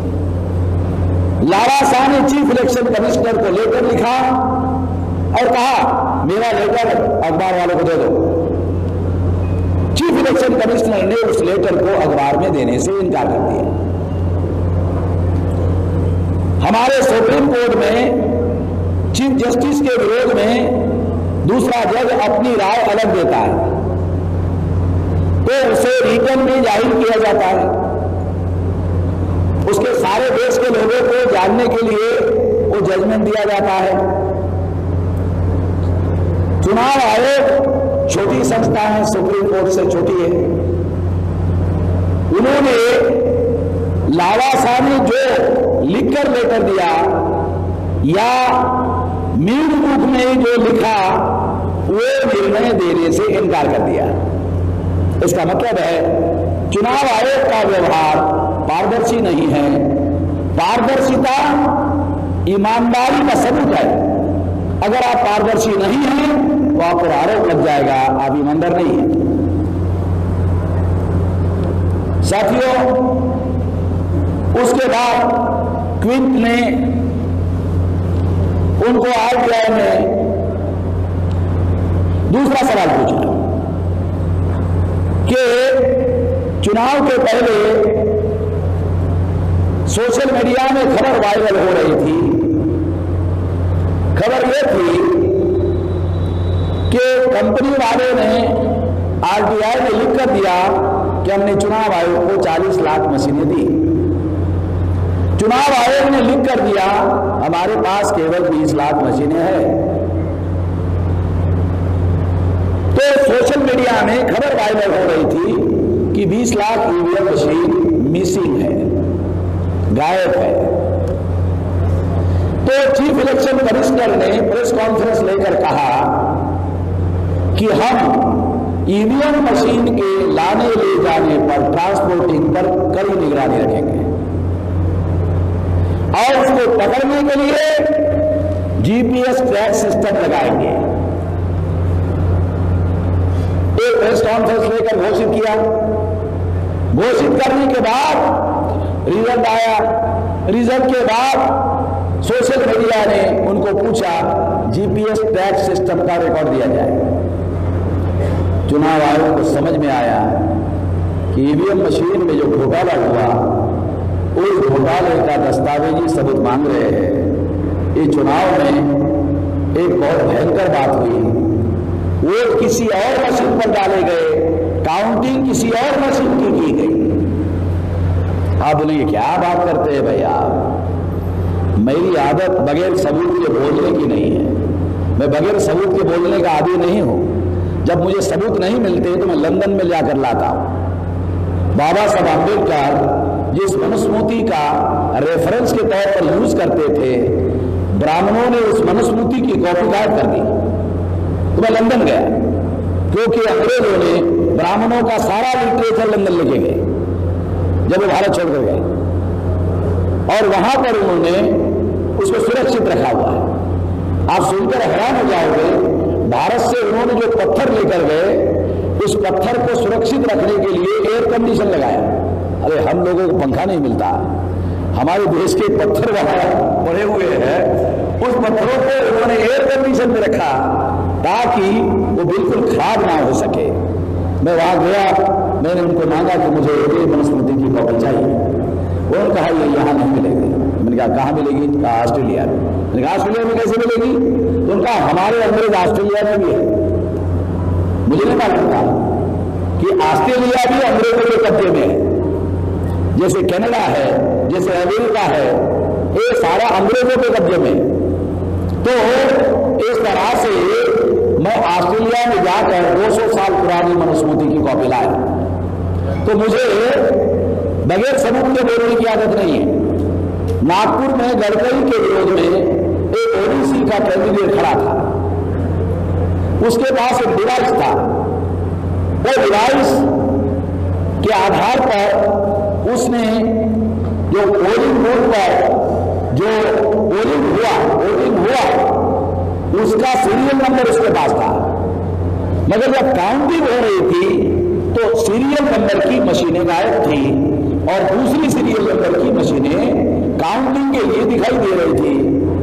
लावासा ने चीफ इलेक्शन कमिश्नर को लेकर लिखा और कहा मेरा लेटर अखबार वालों को दे दो। चीफ इलेक्शन कमिश्नर ने उस लेटर को अखबार में देने से इनकार कर दिया। हमारे सुप्रीम कोर्ट में चीफ जस्टिस के विरोध में दूसरा जज अपनी राय अलग देता है तो उसे रिटर्न में जाहिर किया जाता है। उसके सारे देश के लोगों को जानने के लिए वो जजमेंट दिया जाता है। चुनाव आयोग छोटी संस्था है, सुप्रीम कोर्ट से छोटी है। उन्होंने लावासा ने जो लिखकर लेटर दिया या मीड बुक में जो लिखा वो निर्णय देने से इनकार कर दिया। इसका मतलब है चुनाव आयोग का व्यवहार पारदर्शी नहीं है। पारदर्शिता ईमानदारी का सबूत है। अगर आप पारदर्शी नहीं हैं तो आप पर आरोप लग जाएगा आप ईमानदार नहीं हैं। साथियों, उसके बाद क्विंट ने उनको आरटीआई में दूसरा सवाल पूछा कि चुनाव के पहले सोशल मीडिया में खबर वायरल हो रही थी खबर यह थी कि कंपनी वाले ने, आरटीआई ने लिख कर दिया कि हमने चुनाव आयोग को चालीस लाख मशीनें दी। चुनाव आयोग ने लिख कर दिया हमारे पास केवल बीस लाख मशीनें हैं। तो सोशल मीडिया में खबर वायरल हो रही थी कि बीस लाख ईवीएम मशीन मिसिंग है, गायब है। तो चीफ इलेक्शन कमिश्नर ने प्रेस कॉन्फ्रेंस लेकर कहा कि हम ईवीएम मशीन के लाने ले जाने पर, ट्रांसपोर्टिंग पर कड़ी निगरानी रखेंगे और उसको पकड़ने के लिए जीपीएस ट्रैक सिस्टम लगाएंगे। एक प्रेस कॉन्फ्रेंस लेकर घोषित किया। घोषित करने के बाद रिजल्ट आया। रिजल्ट के बाद सोशल मीडिया ने उनको पूछा जीपीएस ट्रैक सिस्टम का रिकॉर्ड दिया जाए। चुनाव आयोग को समझ में आया कि ईवीएम मशीन में जो घोटाला हुआ, उस घोटाले का दस्तावेजी सबूत मांग रहे हैं। ये चुनाव में एक बहुत भयंकर बात हुई। वोट किसी और मशीन पर डाले गए, काउंटिंग किसी और मशीन की की गई। आप बोलेंगे क्या बात करते हैं भैया, मेरी आदत बगैर सबूत के बोलने की नहीं है। मैं बगैर सबूत के बोलने का आदी नहीं हूं। जब मुझे सबूत नहीं मिलते तो मैं लंदन में जाकर लाता हूं। बाबा साहब अम्बेडकर जिस मनुस्मृति का रेफरेंस के तौर पर यूज करते थे, ब्राह्मणों ने उस मनुस्मृति की कॉपी गायब कर दी। तो मैं लंदन गया क्योंकि अंग्रेजों ने ब्राह्मणों का सारा लिटरेचर लंदन लेके गए जब वो भारत छोड़कर गए, और वहां पर उन्होंने उसको सुरक्षित रखा हुआ है। आप सुनकर हैरान हो जाओगे, भारत से उन्होंने जो पत्थर लेकर गए, उस पत्थर को सुरक्षित रखने के लिए एयर कंडीशन लगाया। अरे हम लोगों को पंखा नहीं मिलता, हमारे देश के पत्थर वहां पड़े हुए हैं, उस पत्थरों को उन्होंने एयर कंडीशन में रखा ताकि वो बिल्कुल खराब ना हो सके। मैं वहां गया, मैंने उनको मांगा कि मुझे एक मनुस्मृति की कॉपी चाहिए। उन्होंने कहा ये यहाँ नहीं मिलेगी। मैंने कहा कहाँ मिलेगी? कहा ऑस्ट्रेलिया में। मैंने कहा ऑस्ट्रेलिया में कैसे मिलेगी? तो उनका हमारे अंग्रेज ऑस्ट्रेलिया में भी है। मुझे नहीं मालूम था कि ऑस्ट्रेलिया भी अंग्रेजों के कब्जे में है, जैसे कनाडा है, जैसे अमेरिका है, ये सारा अंग्रेजों के कब्जे में। तो इस तरह से मैं ऑस्ट्रेलिया में जाकर दो सौ साल पुरानी मनुस्मृति की कॉपी लाया। तो मुझे बगैर सबूत के बोलने की आदत नहीं है। नागपुर में गडकरी के विरोध में एक ओबीसी का कैंडिडेट खड़ा था, उसके पास एक डिवाइस था। वो डिवाइस के आधार पर उसने जो पोलिंग बूथ पर जो पोलिंग हुआ पोलिंग हुआ उसका सीरियल नंबर उसके पास था, मगर जब काउंटिंग हो रही थी तो सीरियल नंबर की मशीनें गायब थी और दूसरी सीरियल नंबर की मशीनें काउंटिंग के लिए दिखाई दे रही थी।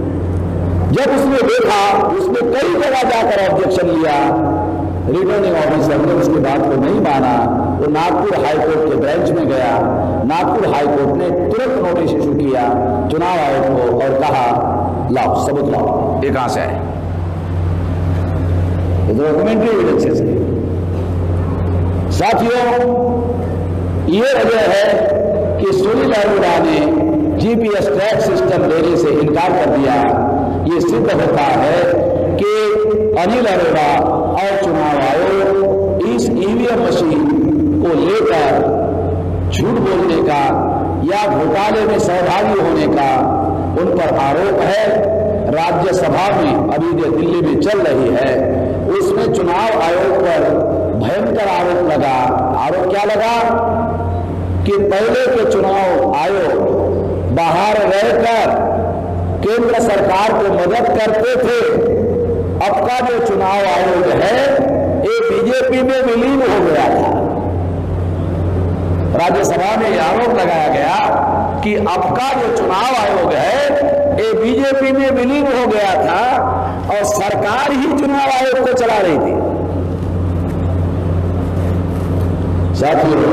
जब उसने देखा, उसने कई जगह जाकर ऑब्जेक्शन लिया, रिटर्निंग ऑफिसर ने उसकी बात को नहीं माना। वो नागपुर हाईकोर्ट के बेंच में गया। नागपुर हाईकोर्ट ने तुरंत नोटिस इशू किया चुनाव आयोग को और कहा लाओ सबूत लाओ, ये कहां से है? डॉक्यूमेंट्री एविडेंसेस है। साथियों, ये वजह है कि सुनील अरोड़ा ने जीपीएस ट्रैक सिस्टम देने से इनकार कर दिया। ये सिद्ध होता है कि अनिल अरोड़ा और चुनाव आयोग इस ईवीएम मशीन को लेकर झूठ बोलने का या घोटाले में सहभागी होने का उन पर आरोप है। राज्यसभा में अभी जो दिल्ली में चल रही है, उसमें चुनाव आयोग पर भयंकर आरोप लगा। आरोप क्या लगा कि पहले के चुनाव आयोग बाहर रहकर केंद्र सरकार को मदद करते थे, अब का जो चुनाव आयोग है ये बीजेपी में विलीन हो गया था। राज्यसभा में यह आरोप लगाया गया कि अब का जो चुनाव आयोग है ये बीजेपी में विलीन हो गया था और सरकार ही चुनाव आयोग को चला रही थी। साथियों,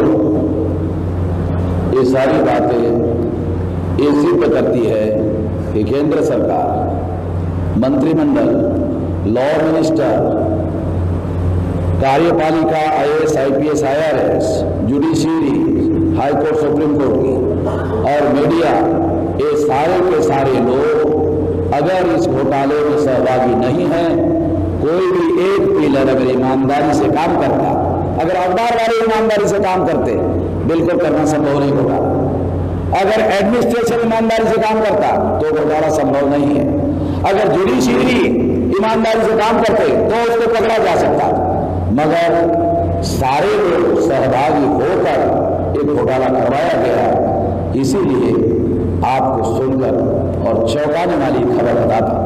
ये सारी बातें ये सिद्ध करती है कि केंद्र सरकार मंत्रिमंडल, लॉ मिनिस्टर, कार्यपालिका, IAS, IPS, IRS, judiciary, high court, supreme court की और मीडिया, ये सारे के सारे लोग अगर इस घोटाले में सहभागी नहीं हैं, कोई भी एक पिलर अगर ईमानदारी से काम करता, अगर अखबार वाले ईमानदारी से काम करते, बिल्कुल करना संभव नहीं होगा। अगर एडमिनिस्ट्रेशन ईमानदारी से काम करता तो घोटाला संभव नहीं है। अगर जुडिशियरी ईमानदारी से काम करते तो उसको पकड़ा जा सकता, मगर सारे लोग सहभागी होकर एक घोटाला करवाया गया। इसीलिए आपको सुनकर और चौंकाने वाली खबर बताता,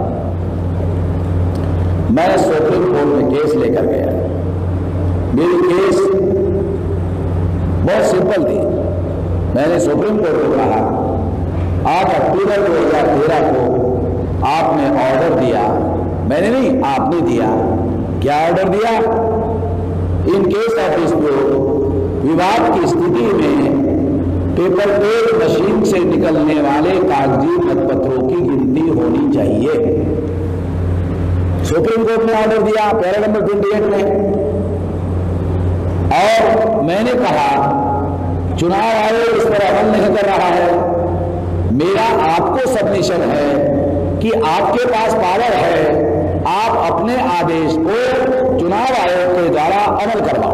मैं सुप्रीम कोर्ट में केस लेकर गया। मेरी केस बहुत सिंपल थी। मैंने सुप्रीम कोर्ट को कहा, आठ अक्टूबर दो हजार तेरह को आपने ऑर्डर दिया, मैंने नहीं आपने दिया, क्या ऑर्डर दिया? इन केस ऑफ डिस्प्यूट, विवाद की स्थिति में पेपर टेप मशीन से निकलने वाले कागजी मतपत्रों की गिनती होनी चाहिए। सुप्रीम कोर्ट ने ऑर्डर दिया पैरा नंबर अट्ठाईस में, और मैंने कहा चुनाव आयोग इस पर अमल नहीं कर रहा है। मेरा आपको सबमिशन है कि आपके पास पावर है, आप अपने आदेश को चुनाव आयोग के द्वारा अमल करवाओ।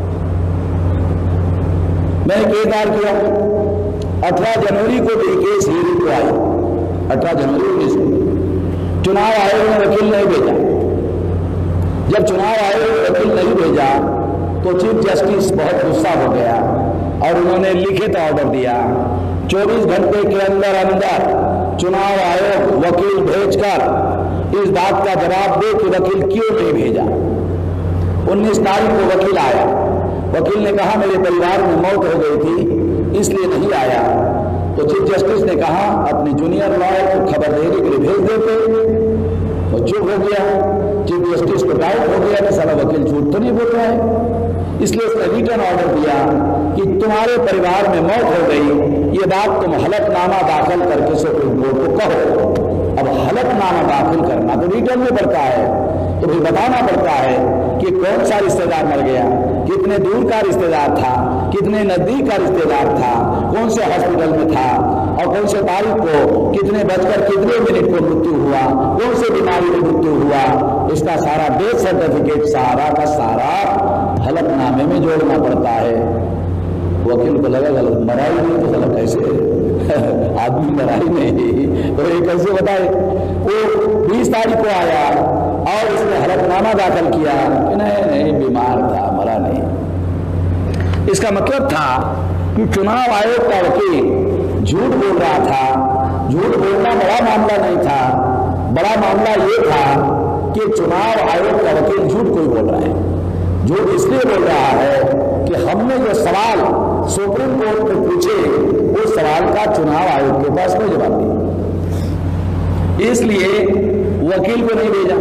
मैंने केस दायर किया। अठारह जनवरी को भी केस हियरिंग को आई, अठारह जनवरी उन्नीस को। चुनाव आयोग ने वकील नहीं भेजा। जब चुनाव आयोग ने वकील नहीं भेजा तो चीफ जस्टिस बहुत गुस्सा हो गया और उन्होंने लिखित ऑर्डर दिया, चौबीस घंटे के अंदर अंदर चुनाव आयोग वकील भेजकर इस बात का जवाब दे कि वकील क्यों नहीं भेजा। उन्नीस तारीख को वकील आया। वकील ने कहा मेरे परिवार में मौत हो गई थी इसलिए नहीं आया। तो चीफ जस्टिस ने कहा अपने जूनियर लॉयर को खबर देने के लिए भेज देते। वो चुप हो गया। चीफ जस्टिस को डाउट हो गया कि साला वकील झूठ तो नहीं बोल रहा है, इसलिए उसने रिटर्न ऑर्डर दिया कि तुम्हारे परिवार में मौत हो गई, ये बात तुम हलफनामा दाखिल करके सुप्रीम कोर्ट को कहो। अब हलफनामा दाखिल करना तो रिटर्न में पड़ता है, तो फिर बताना पड़ता है कि कौन सा रिश्तेदार मर गया, कितने दूर का रिश्तेदार था, कितने नजदीक का रिश्तेदार था, कौन से हॉस्पिटल में था और कौन से तारीख को कितने बजकर कितने मिनट को मृत्यु हुआ, कौन से बीमारी में मृत्यु हुआ। इसका सारा डेथ सर्टिफिकेट सारा का सारा हलफनामे में जोड़ना पड़ता है। वकील को लगा गलत मरा ही नहीं तो साला कैसे आदमी मरा ही नहीं तो ये कैसे बताए। वो बीस तारीख को आया और उसने हलफनामा दाखिल किया कि नहीं नहीं बीमार था, मरा नहीं। इसका मतलब था कि चुनाव आयोग का वकील झूठ बोल रहा था। झूठ बोलना बड़ा मामला नहीं था, बड़ा मामला ये था कि चुनाव आयोग का वकील झूठ कोई बोल रहा है। झूठ इसलिए बोल रहा है कि हमने जो सवाल सुप्रीम कोर्ट में पूछे उस सवाल का चुनाव आयोग के पास कोई जवाब नहीं, इसलिए वकील को नहीं भेजा।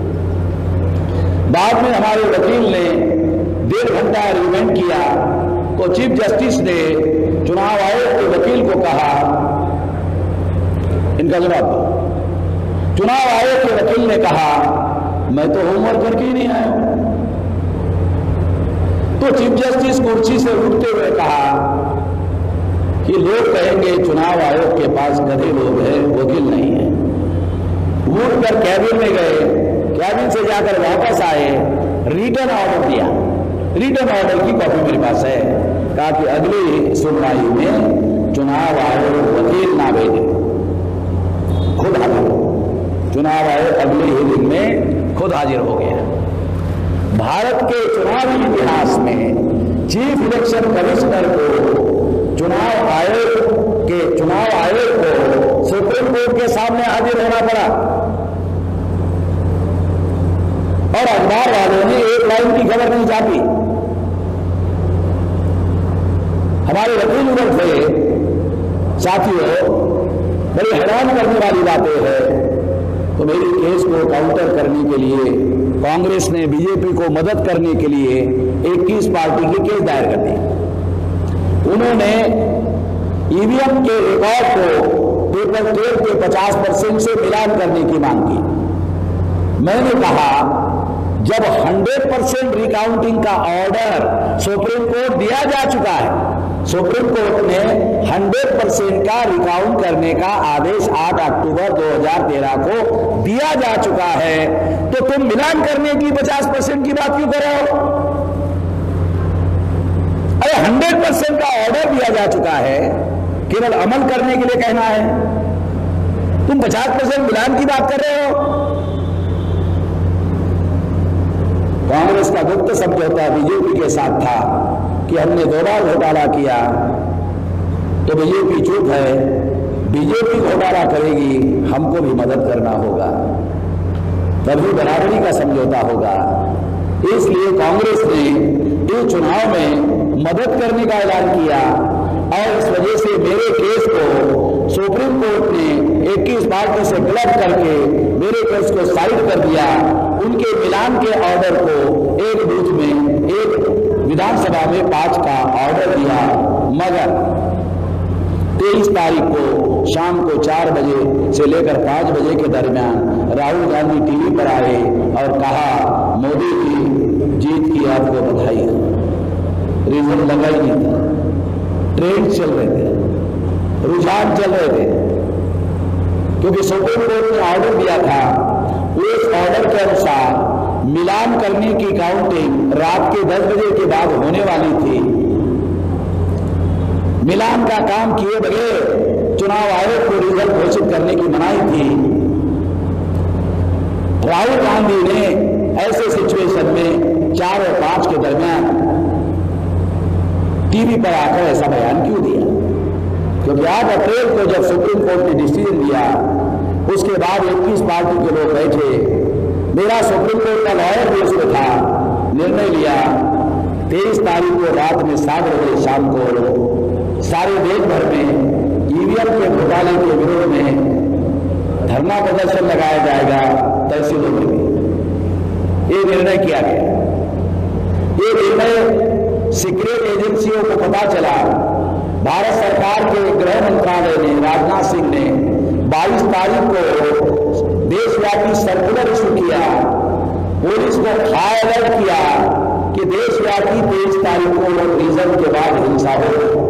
बाद में हमारे वकील ने डेढ़ घंटा आर्ग्यूमेंट किया तो चीफ जस्टिस ने चुनाव आयोग के वकील को कहा इनका जवाब दो। चुनाव आयोग के वकील ने कहा मैं तो होमवर्क करके ही नहीं आया। तो चीफ जस्टिस कुर्सी से उठते हुए कहा कि लोग कहेंगे चुनाव आयोग के पास गधे लोग हैं, वकील नहीं है। उठकर कैबिन में गए, कैबिन से जाकर वापस आए, रिटर्न ऑर्डर दिया। रिटर्न ऑर्डर की कॉपी मेरे पास है। कहा कि अगली सुनवाई में चुनाव आयोग वकील ना भेजे, खुद हाजिर हो। चुनाव आयोग अगली हियरिंग में खुद हाजिर हो गया। भारत के चुनावी इतिहास में चीफ इलेक्शन कमिश्नर को चुनाव आयोग के चुनाव आयोग को सुप्रीम कोर्ट के सामने हाजिर होना पड़ा और अखबार वालों ने एक लाइन की खबर नहीं छापी। हमारे वकील उधर थे। साथियों, बड़ी हैरान करने वाली बातें हैं। तो मेरी केस को काउंटर करने के लिए कांग्रेस ने बीजेपी को मदद करने के लिए इक्कीस पार्टी की केस दायर कर दी। उन्होंने ईवीएम के रिकॉर्ड को पेपर टेप के पचास परसेंट से मिलान करने की मांग की। मैंने कहा जब हंड्रेड परसेंट रिकाउंटिंग का ऑर्डर सुप्रीम कोर्ट दिया जा चुका है, सुप्रीम कोर्ट ने हंड्रेड परसेंट का रिकाउंट करने का आदेश आठ अक्टूबर दो हज़ार तेरह को दिया जा चुका है, तो तुम मिलान करने की पचास परसेंट की बात क्यों कर रहे हो? अरे हंड्रेड परसेंट का ऑर्डर दिया जा चुका है, केवल अमल करने के लिए कहना है, तुम पचास परसेंट मिलान की बात कर रहे हो। कांग्रेस का गुप्त समझौता बीजेपी के साथ था कि हमने दो बार घोटाला किया तो बीजेपी चुप है, बीजेपी घोटाला करेगी, हमको भी मदद करना होगा, तभी बराबरी का समझौता होगा। इसलिए कांग्रेस ने इस चुनाव में मदद करने का ऐलान किया और इस वजह से मेरे केस को सुप्रीम कोर्ट ने इक्कीस पार्टी से क्लब करके मेरे केस को साइड कर दिया। उनके मिलान के ऑर्डर को एक बूथ में, एक विधानसभा में पांच का ऑर्डर दिया, मगर तेईस तारीख को शाम को चार बजे से लेकर पांच बजे के दरमियान राहुल गांधी टीवी पर आए और कहा मोदी की जीत की आपको बधाई। रिजल्ट लगा ही नहीं था, ट्रेंड चल रहे थे, रुझान चल रहे थे, क्योंकि सुप्रीम कोर्ट ने ऑर्डर दिया था। उस ऑर्डर के अनुसार मिलान करने की काउंटिंग रात के दस बजे के बाद होने वाली थी। मिलान का काम किए बगैर चुनाव आयोग को रिजल्ट घोषित करने की मनाही थी। राहुल गांधी ने ऐसे सिचुएशन में चार और पांच के दरमियान टीवी पर आकर ऐसा बयान क्यों दिया? क्योंकि आठ अप्रैल को जब सुप्रीम कोर्ट ने डिसीजन दिया, उसके बाद इक्कीस पार्टी के लोग बैठे, मेरा सुप्रीम कोर्ट का लॉयर भी उसमें था, निर्णय लिया तेईस तारीख को रात में सात बजे शाम को सारे देश भर में ईवीएम के घोटाले के विरोध में धरना प्रदर्शन लगाया जाएगा तहसीलों में भी। ये निर्णय किया गया। ये निर्णय सीक्रेट एजेंसियों को पता चला। भारत सरकार के गृह मंत्रालय ने, राजनाथ सिंह ने बाईस तारीख को देशव्यापी सर्कुलर इशू किया, पुलिस को हाई अलर्ट किया कि देशव्यापी तेईस तारीख को रिजल्ट के बाद हिंसा हो।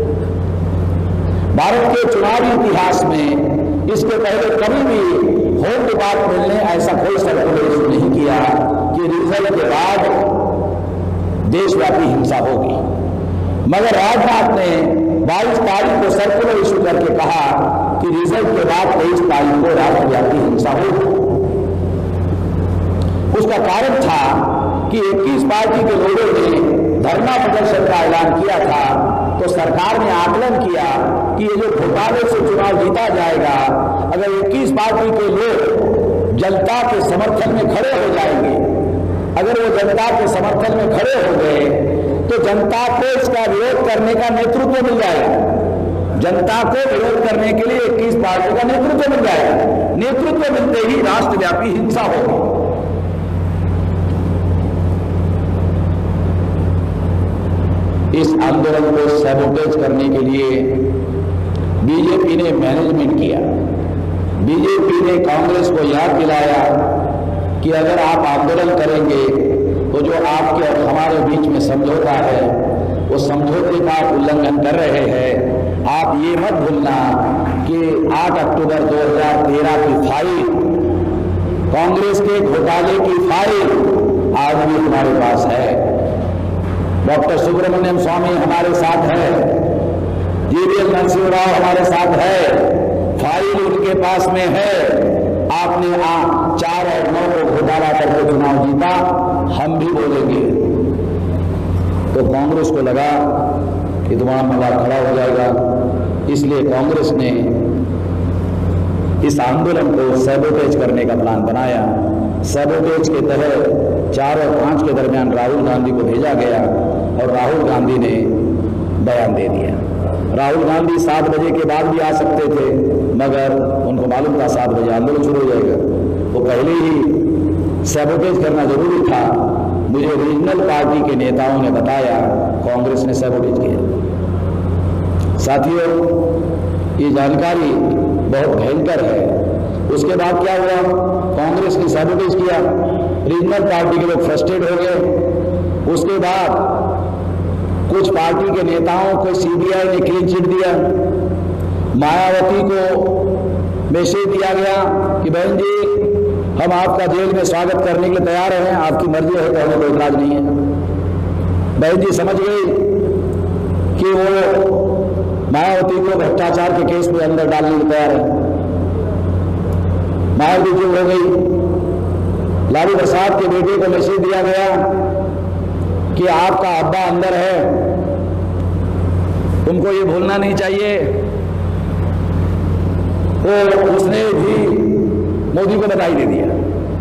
भारत के चुनावी इतिहास में इसके पहले कभी भी होम डिपार्टमेंट ने ऐसा कोई सर्कुलर इशू नहीं किया कि रिजल्ट के बाद देशव्यापी हिंसा होगी। मगर राजनाथ ने बाईस तारीख को सर्कुलर इशू करके कहा कि रिजल्ट के बाद तेईस तारीख को राष्ट्रव्यापी हिंसा होगी। उसका कारण था कि इक्कीस पार्टी के लोगों ने धरना प्रदर्शन का ऐलान किया था, तो सरकार ने आकलन किया कि ये जो घोटाले से चुनाव जीता जाएगा, अगर इक्कीस पार्टी के लोग जनता के समर्थन में खड़े हो जाएंगे, अगर वो जनता के समर्थन में खड़े हो गए तो जनता को इसका विरोध करने का नेतृत्व मिल जाएगा। जनता को विरोध करने के लिए इक्कीस पार्टी का नेतृत्व मिल जाएगा। नेतृत्व मिलते ही राष्ट्रव्यापी हिंसा होगी। इस आंदोलन को सैबोटेज करने के लिए बीजेपी ने मैनेजमेंट किया। बीजेपी ने कांग्रेस को याद दिलाया कि अगर आप आंदोलन करेंगे तो जो आपके और हमारे बीच में समझौता है, वो समझौते का आप उल्लंघन कर रहे हैं। आप ये मत भूलना कि आठ अक्टूबर दो हज़ार तेरह की फाइल, कांग्रेस के घोटाले की फाइल आज भी हमारे पास है। डॉक्टर सुब्रमण्यम स्वामी हमारे साथ है, जीवीएल नरसिंह राव हमारे साथ है, फाइल उनके पास में है। आपने आ, चार और नौ को घोटाला करके चुनाव जीता, हम भी बोलेंगे। तो कांग्रेस को लगा कि तुम्हारा मामला खड़ा हो जाएगा, इसलिए कांग्रेस ने इस आंदोलन को सैबोटेज करने का प्लान बनाया। सैबोटेज के तहत चार और पांच के दरमियान राहुल गांधी को भेजा गया और राहुल गांधी ने बयान दे दिया। राहुल गांधी सात बजे के बाद भी आ सकते थे, मगर उनको मालूम था सात बजे आंदोलन शुरू हो जाएगा। वो पहले ही सैबोटेज करना जरूरी था। मुझे रीजनल पार्टी के नेताओं ने बताया, कांग्रेस ने सैबोटेज किया। साथियों, ये जानकारी बहुत भयंकर है। उसके बाद क्या हुआ? कांग्रेस की सैबोटेज किया, रीजनल पार्टी के लोग फ्रस्ट्रेट हो गए। उसके बाद कुछ पार्टी के नेताओं को सीबीआई ने क्लीन चिट दिया। मायावती को मैसेज दिया गया कि बहन जी हम आपका जेल में स्वागत करने के लिए तैयार हैं, आपकी मर्जी है तो हमें कोई इतराज नहीं है। बहन जी समझ गई कि वो मायावती को भ्रष्टाचार के केस में अंदर डालने के तैयार है। मायावती चुप हो गई। लालू प्रसाद के बेटे को मैसेज दिया गया कि आपका अब्बा अंदर है, तुमको ये भूलना नहीं चाहिए। तो उसने भी मोदी को बधाई दे दिया।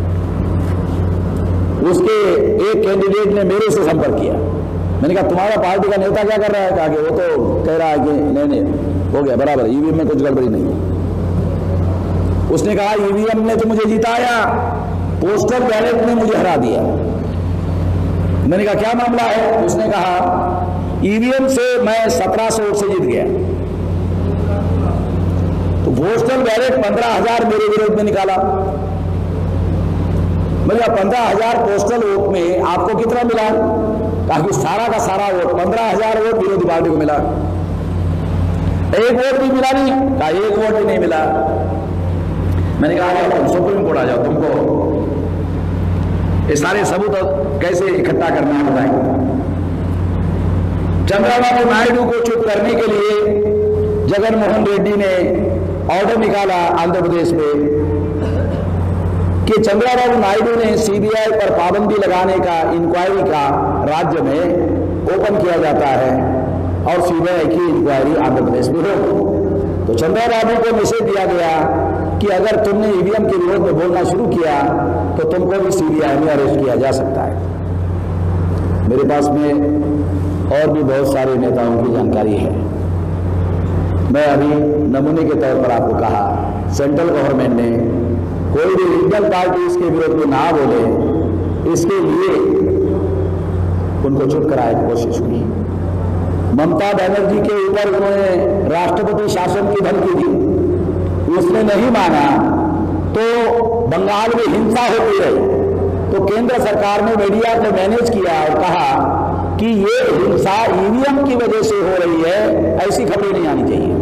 उसके एक कैंडिडेट ने मेरे से संपर्क किया। मैंने कहा तुम्हारा पार्टी का नेता क्या कर रहा है? कहा कि वो तो कह रहा है कि नहीं नहीं हो गया बराबर, ईवीएम में कुछ गड़बड़ी नहीं है। उसने कहा ईवीएम ने तो मुझे जिताया, पोस्टल बैलेट ने मुझे हरा दिया। मैंने कहा क्या मामला है? उसने कहा ईवीएम से मैं सत्रह सौ वोट से जीत गया, तो पोस्टल बैलेट पंद्रह हजार मेरे विरोध में निकाला। मैंने कहा पंद्रह हजार पोस्टल वोट में आपको कितना मिला? कहा कि सारा का सारा वोट पंद्रह हजार वोट विरोधी पार्टी को मिला। एक वोट भी मिला नहीं? कहा एक वोट भी नहीं मिला। मैंने कहा तुम सुप्रीम कोर्ट आ जाओ, तुमको ये सारे सबूत कैसे इकट्ठा करना है बताएंगे। चंद्रबाबू नायडू को चुप करने के लिए जगन मोहन रेड्डी ने ऑर्डर निकाला आंध्र प्रदेश में कि चंद्रबाबू नायडू ने सीबीआई पर पाबंदी लगाने का इंक्वायरी का राज्य में ओपन किया जाता है और सीबीआई की इंक्वायरी आंध्र प्रदेश में हो। तो चंद्रबाबू को मैसेज दिया गया कि अगर तुमने ईवीएम के विरोध में बोलना शुरू किया तो तुमको भी सीबीआई में अरेस्ट किया जा सकता है। मेरे पास में और भी बहुत सारे नेताओं की जानकारी है। मैं अभी नमूने के तौर पर आपको कहा, सेंट्रल गवर्नमेंट ने कोई भी रीजनल पार्टी इसके विरोध में ना बोले, इसके लिए उनको चुप कराने की कोशिश हुई। ममता बनर्जी के ऊपर उन्होंने राष्ट्रपति शासन की धमकी दी, उसने नहीं माना तो बंगाल में हिंसा होती रही। तो केंद्र सरकार ने मीडिया को मैनेज किया और कहा कि ये हिंसा ईवीएम की वजह से हो रही है, ऐसी खबरें नहीं आनी चाहिए।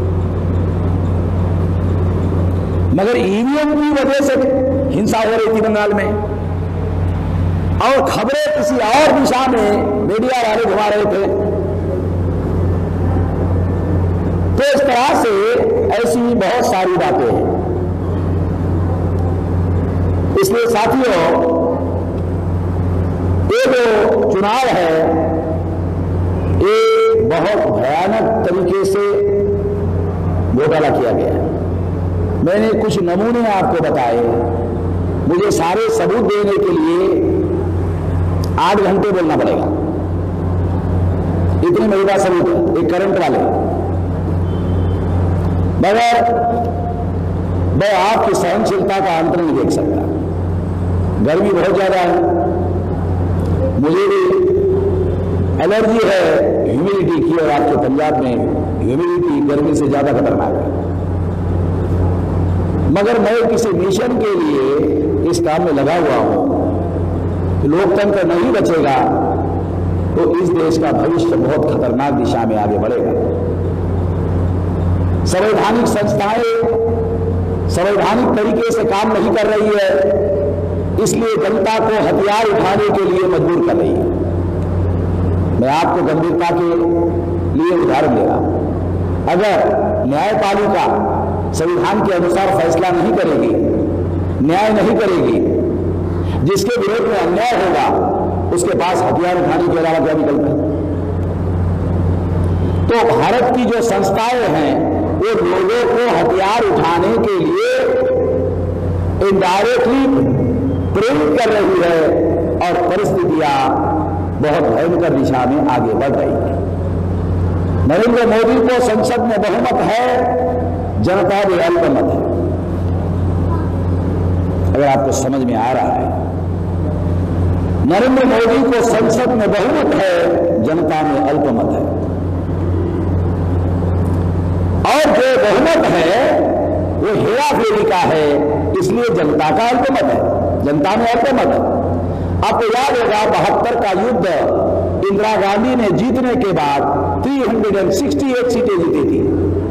मगर ईवीएम की वजह से हिंसा हो रही थी बंगाल में और खबरें किसी और दिशा में मीडिया वाले घुमा रहे थे। तो इस तरह से ऐसी बहुत सारी बातें हैं। इसलिए साथियों, ये जो चुनाव है ये बहुत भयानक तरीके से घोटाला किया गया है। मैंने कुछ नमूने आपको बताए। मुझे सारे सबूत देने के लिए आठ घंटे बोलना पड़ेगा, इतने मेरे पास सबूत है, एक करंट वाले। मगर मैं आपकी सहनशीलता का अंत नहीं देख सकता। गर्मी बहुत ज्यादा है, मुझे भी एलर्जी है ह्यूमिडिटी की, और आपके पंजाब में ह्यूमिडिटी गर्मी से ज्यादा खतरनाक है। मगर मैं किसी मिशन के लिए इस काम में लगा हुआ हूं कि लोकतंत्र नहीं बचेगा तो इस देश का भविष्य बहुत खतरनाक दिशा में आगे बढ़ेगा। संवैधानिक संस्थाएं संवैधानिक तरीके से काम नहीं कर रही है, इसलिए जनता को हथियार उठाने के लिए मजबूर कर रही है। मैं आपको गंभीरता के लिए उदाहरण दे रहा हूं। अगर न्यायपालिका संविधान के अनुसार फैसला नहीं करेगी, न्याय नहीं करेगी, जिसके विरोध में अन्याय होगा उसके पास हथियार उठाने के अलावा क्या विकल्प है? तो भारत की जो संस्थाएं हैं वो लोगों को हथियार उठाने के लिए इनडायरेक्टली प्रेरित कर रही है और परिस्थितियां बहुत भयंकर दिशा में आगे बढ़ रही है। नरेंद्र मोदी को संसद में बहुमत है, जनता में अल्पमत है। अगर आपको समझ में आ रहा है, नरेंद्र मोदी को संसद में बहुमत है, जनता में अल्पमत है। और जो बहुमत है वो हेरा फेरी का है, इसलिए जनता का अल्पमत है, जनता में अल्पमत है। आपको याद होगा बहत्तर का युद्ध इंदिरा गांधी ने जीतने के बाद तीन सौ अड़सठ सीटें जीती थी,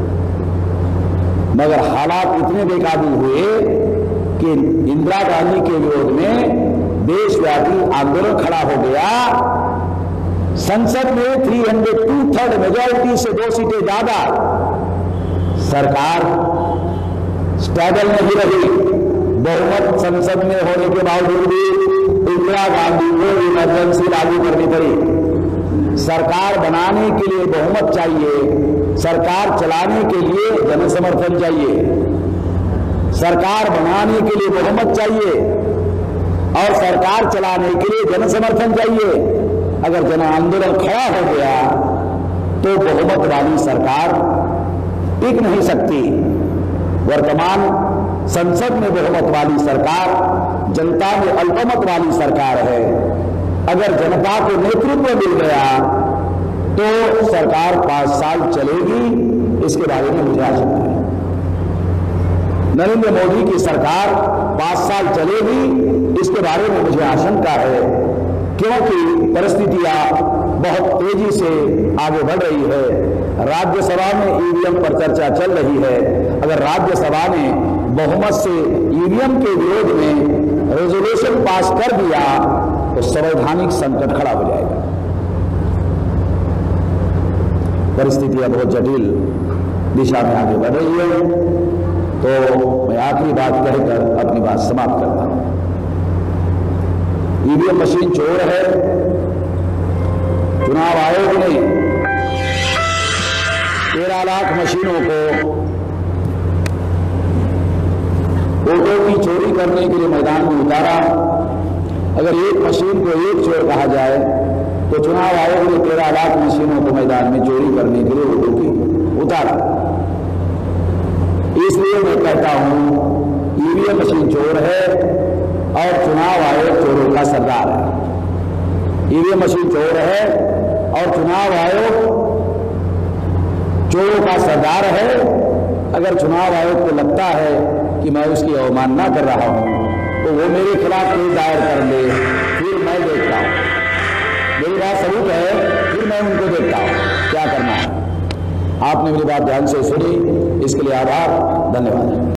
मगर हालात इतने बेकाबू हुए कि इंदिरा गांधी के विरोध में देशव्यापी आंदोलन खड़ा हो गया। संसद में तीन सौ दो थर्ड मेजॉरिटी से दो सीटें ज्यादा, सरकार स्टेबल नहीं रही। बहुमत संसद में होने के बावजूद भी इंदिरा गांधी को इमरजेंसी लागू करनी पड़ी। सरकार बनाने के लिए बहुमत चाहिए, सरकार चलाने के लिए जन समर्थन चाहिए। सरकार बनाने के लिए बहुमत चाहिए और सरकार चलाने के लिए जन समर्थन चाहिए। अगर जन आंदोलन खड़ा हो गया तो बहुमत वाली सरकार टिक नहीं सकती। वर्तमान संसद में बहुमत वाली सरकार जनता में अल्पमत वाली सरकार है। अगर जनता को नेतृत्व मिल गया तो सरकार पांच साल चलेगी, इसके बारे में मुझे आशंका है। नरेंद्र मोदी की सरकार पांच साल चलेगी, इसके बारे में मुझे आशंका है, क्योंकि परिस्थितियां बहुत तेजी से आगे बढ़ रही है। राज्यसभा में ईवीएम पर चर्चा चल रही है। अगर राज्यसभा ने बहुमत से ईवीएम के विरोध में रेजोल्यूशन पास कर दिया तो संवैधानिक संकट खड़ा हो जाएगा। परिस्थितियां बहुत जटिल दिशा में आगे बढ़ रही है। तो मैं आखिरी बात कहकर अपनी बात समाप्त करता हूं। ईवीएम मशीन चोर है। चुनाव आयोग ने तेरह लाख मशीनों को वोटों की चोरी करने के लिए मैदान में उतारा। अगर एक मशीन को एक चोर कहा जाए तो चुनाव आयोग ने तेरह लाख मशीनों को मैदान में चोरी करने के लिए वोटों की उतारा। इसलिए मैं कहता हूं ईवीएम मशीन चोर है और चुनाव आयोग चोरों का सरदार है। ईवीएम मशीन चोर है और चुनाव आयोग चोरों का सरदार है। अगर चुनाव आयोग को लगता है कि मैं उसकी अवमानना कर रहा हूं तो वो मेरे खिलाफ केस दायर कर ले, फिर मैं देखता हूं। मेरी बात सबूत है, फिर मैं उनको देखता हूं क्या करना है। आपने मेरी बात ध्यान से सुनी, इसके लिए आभार, धन्यवाद।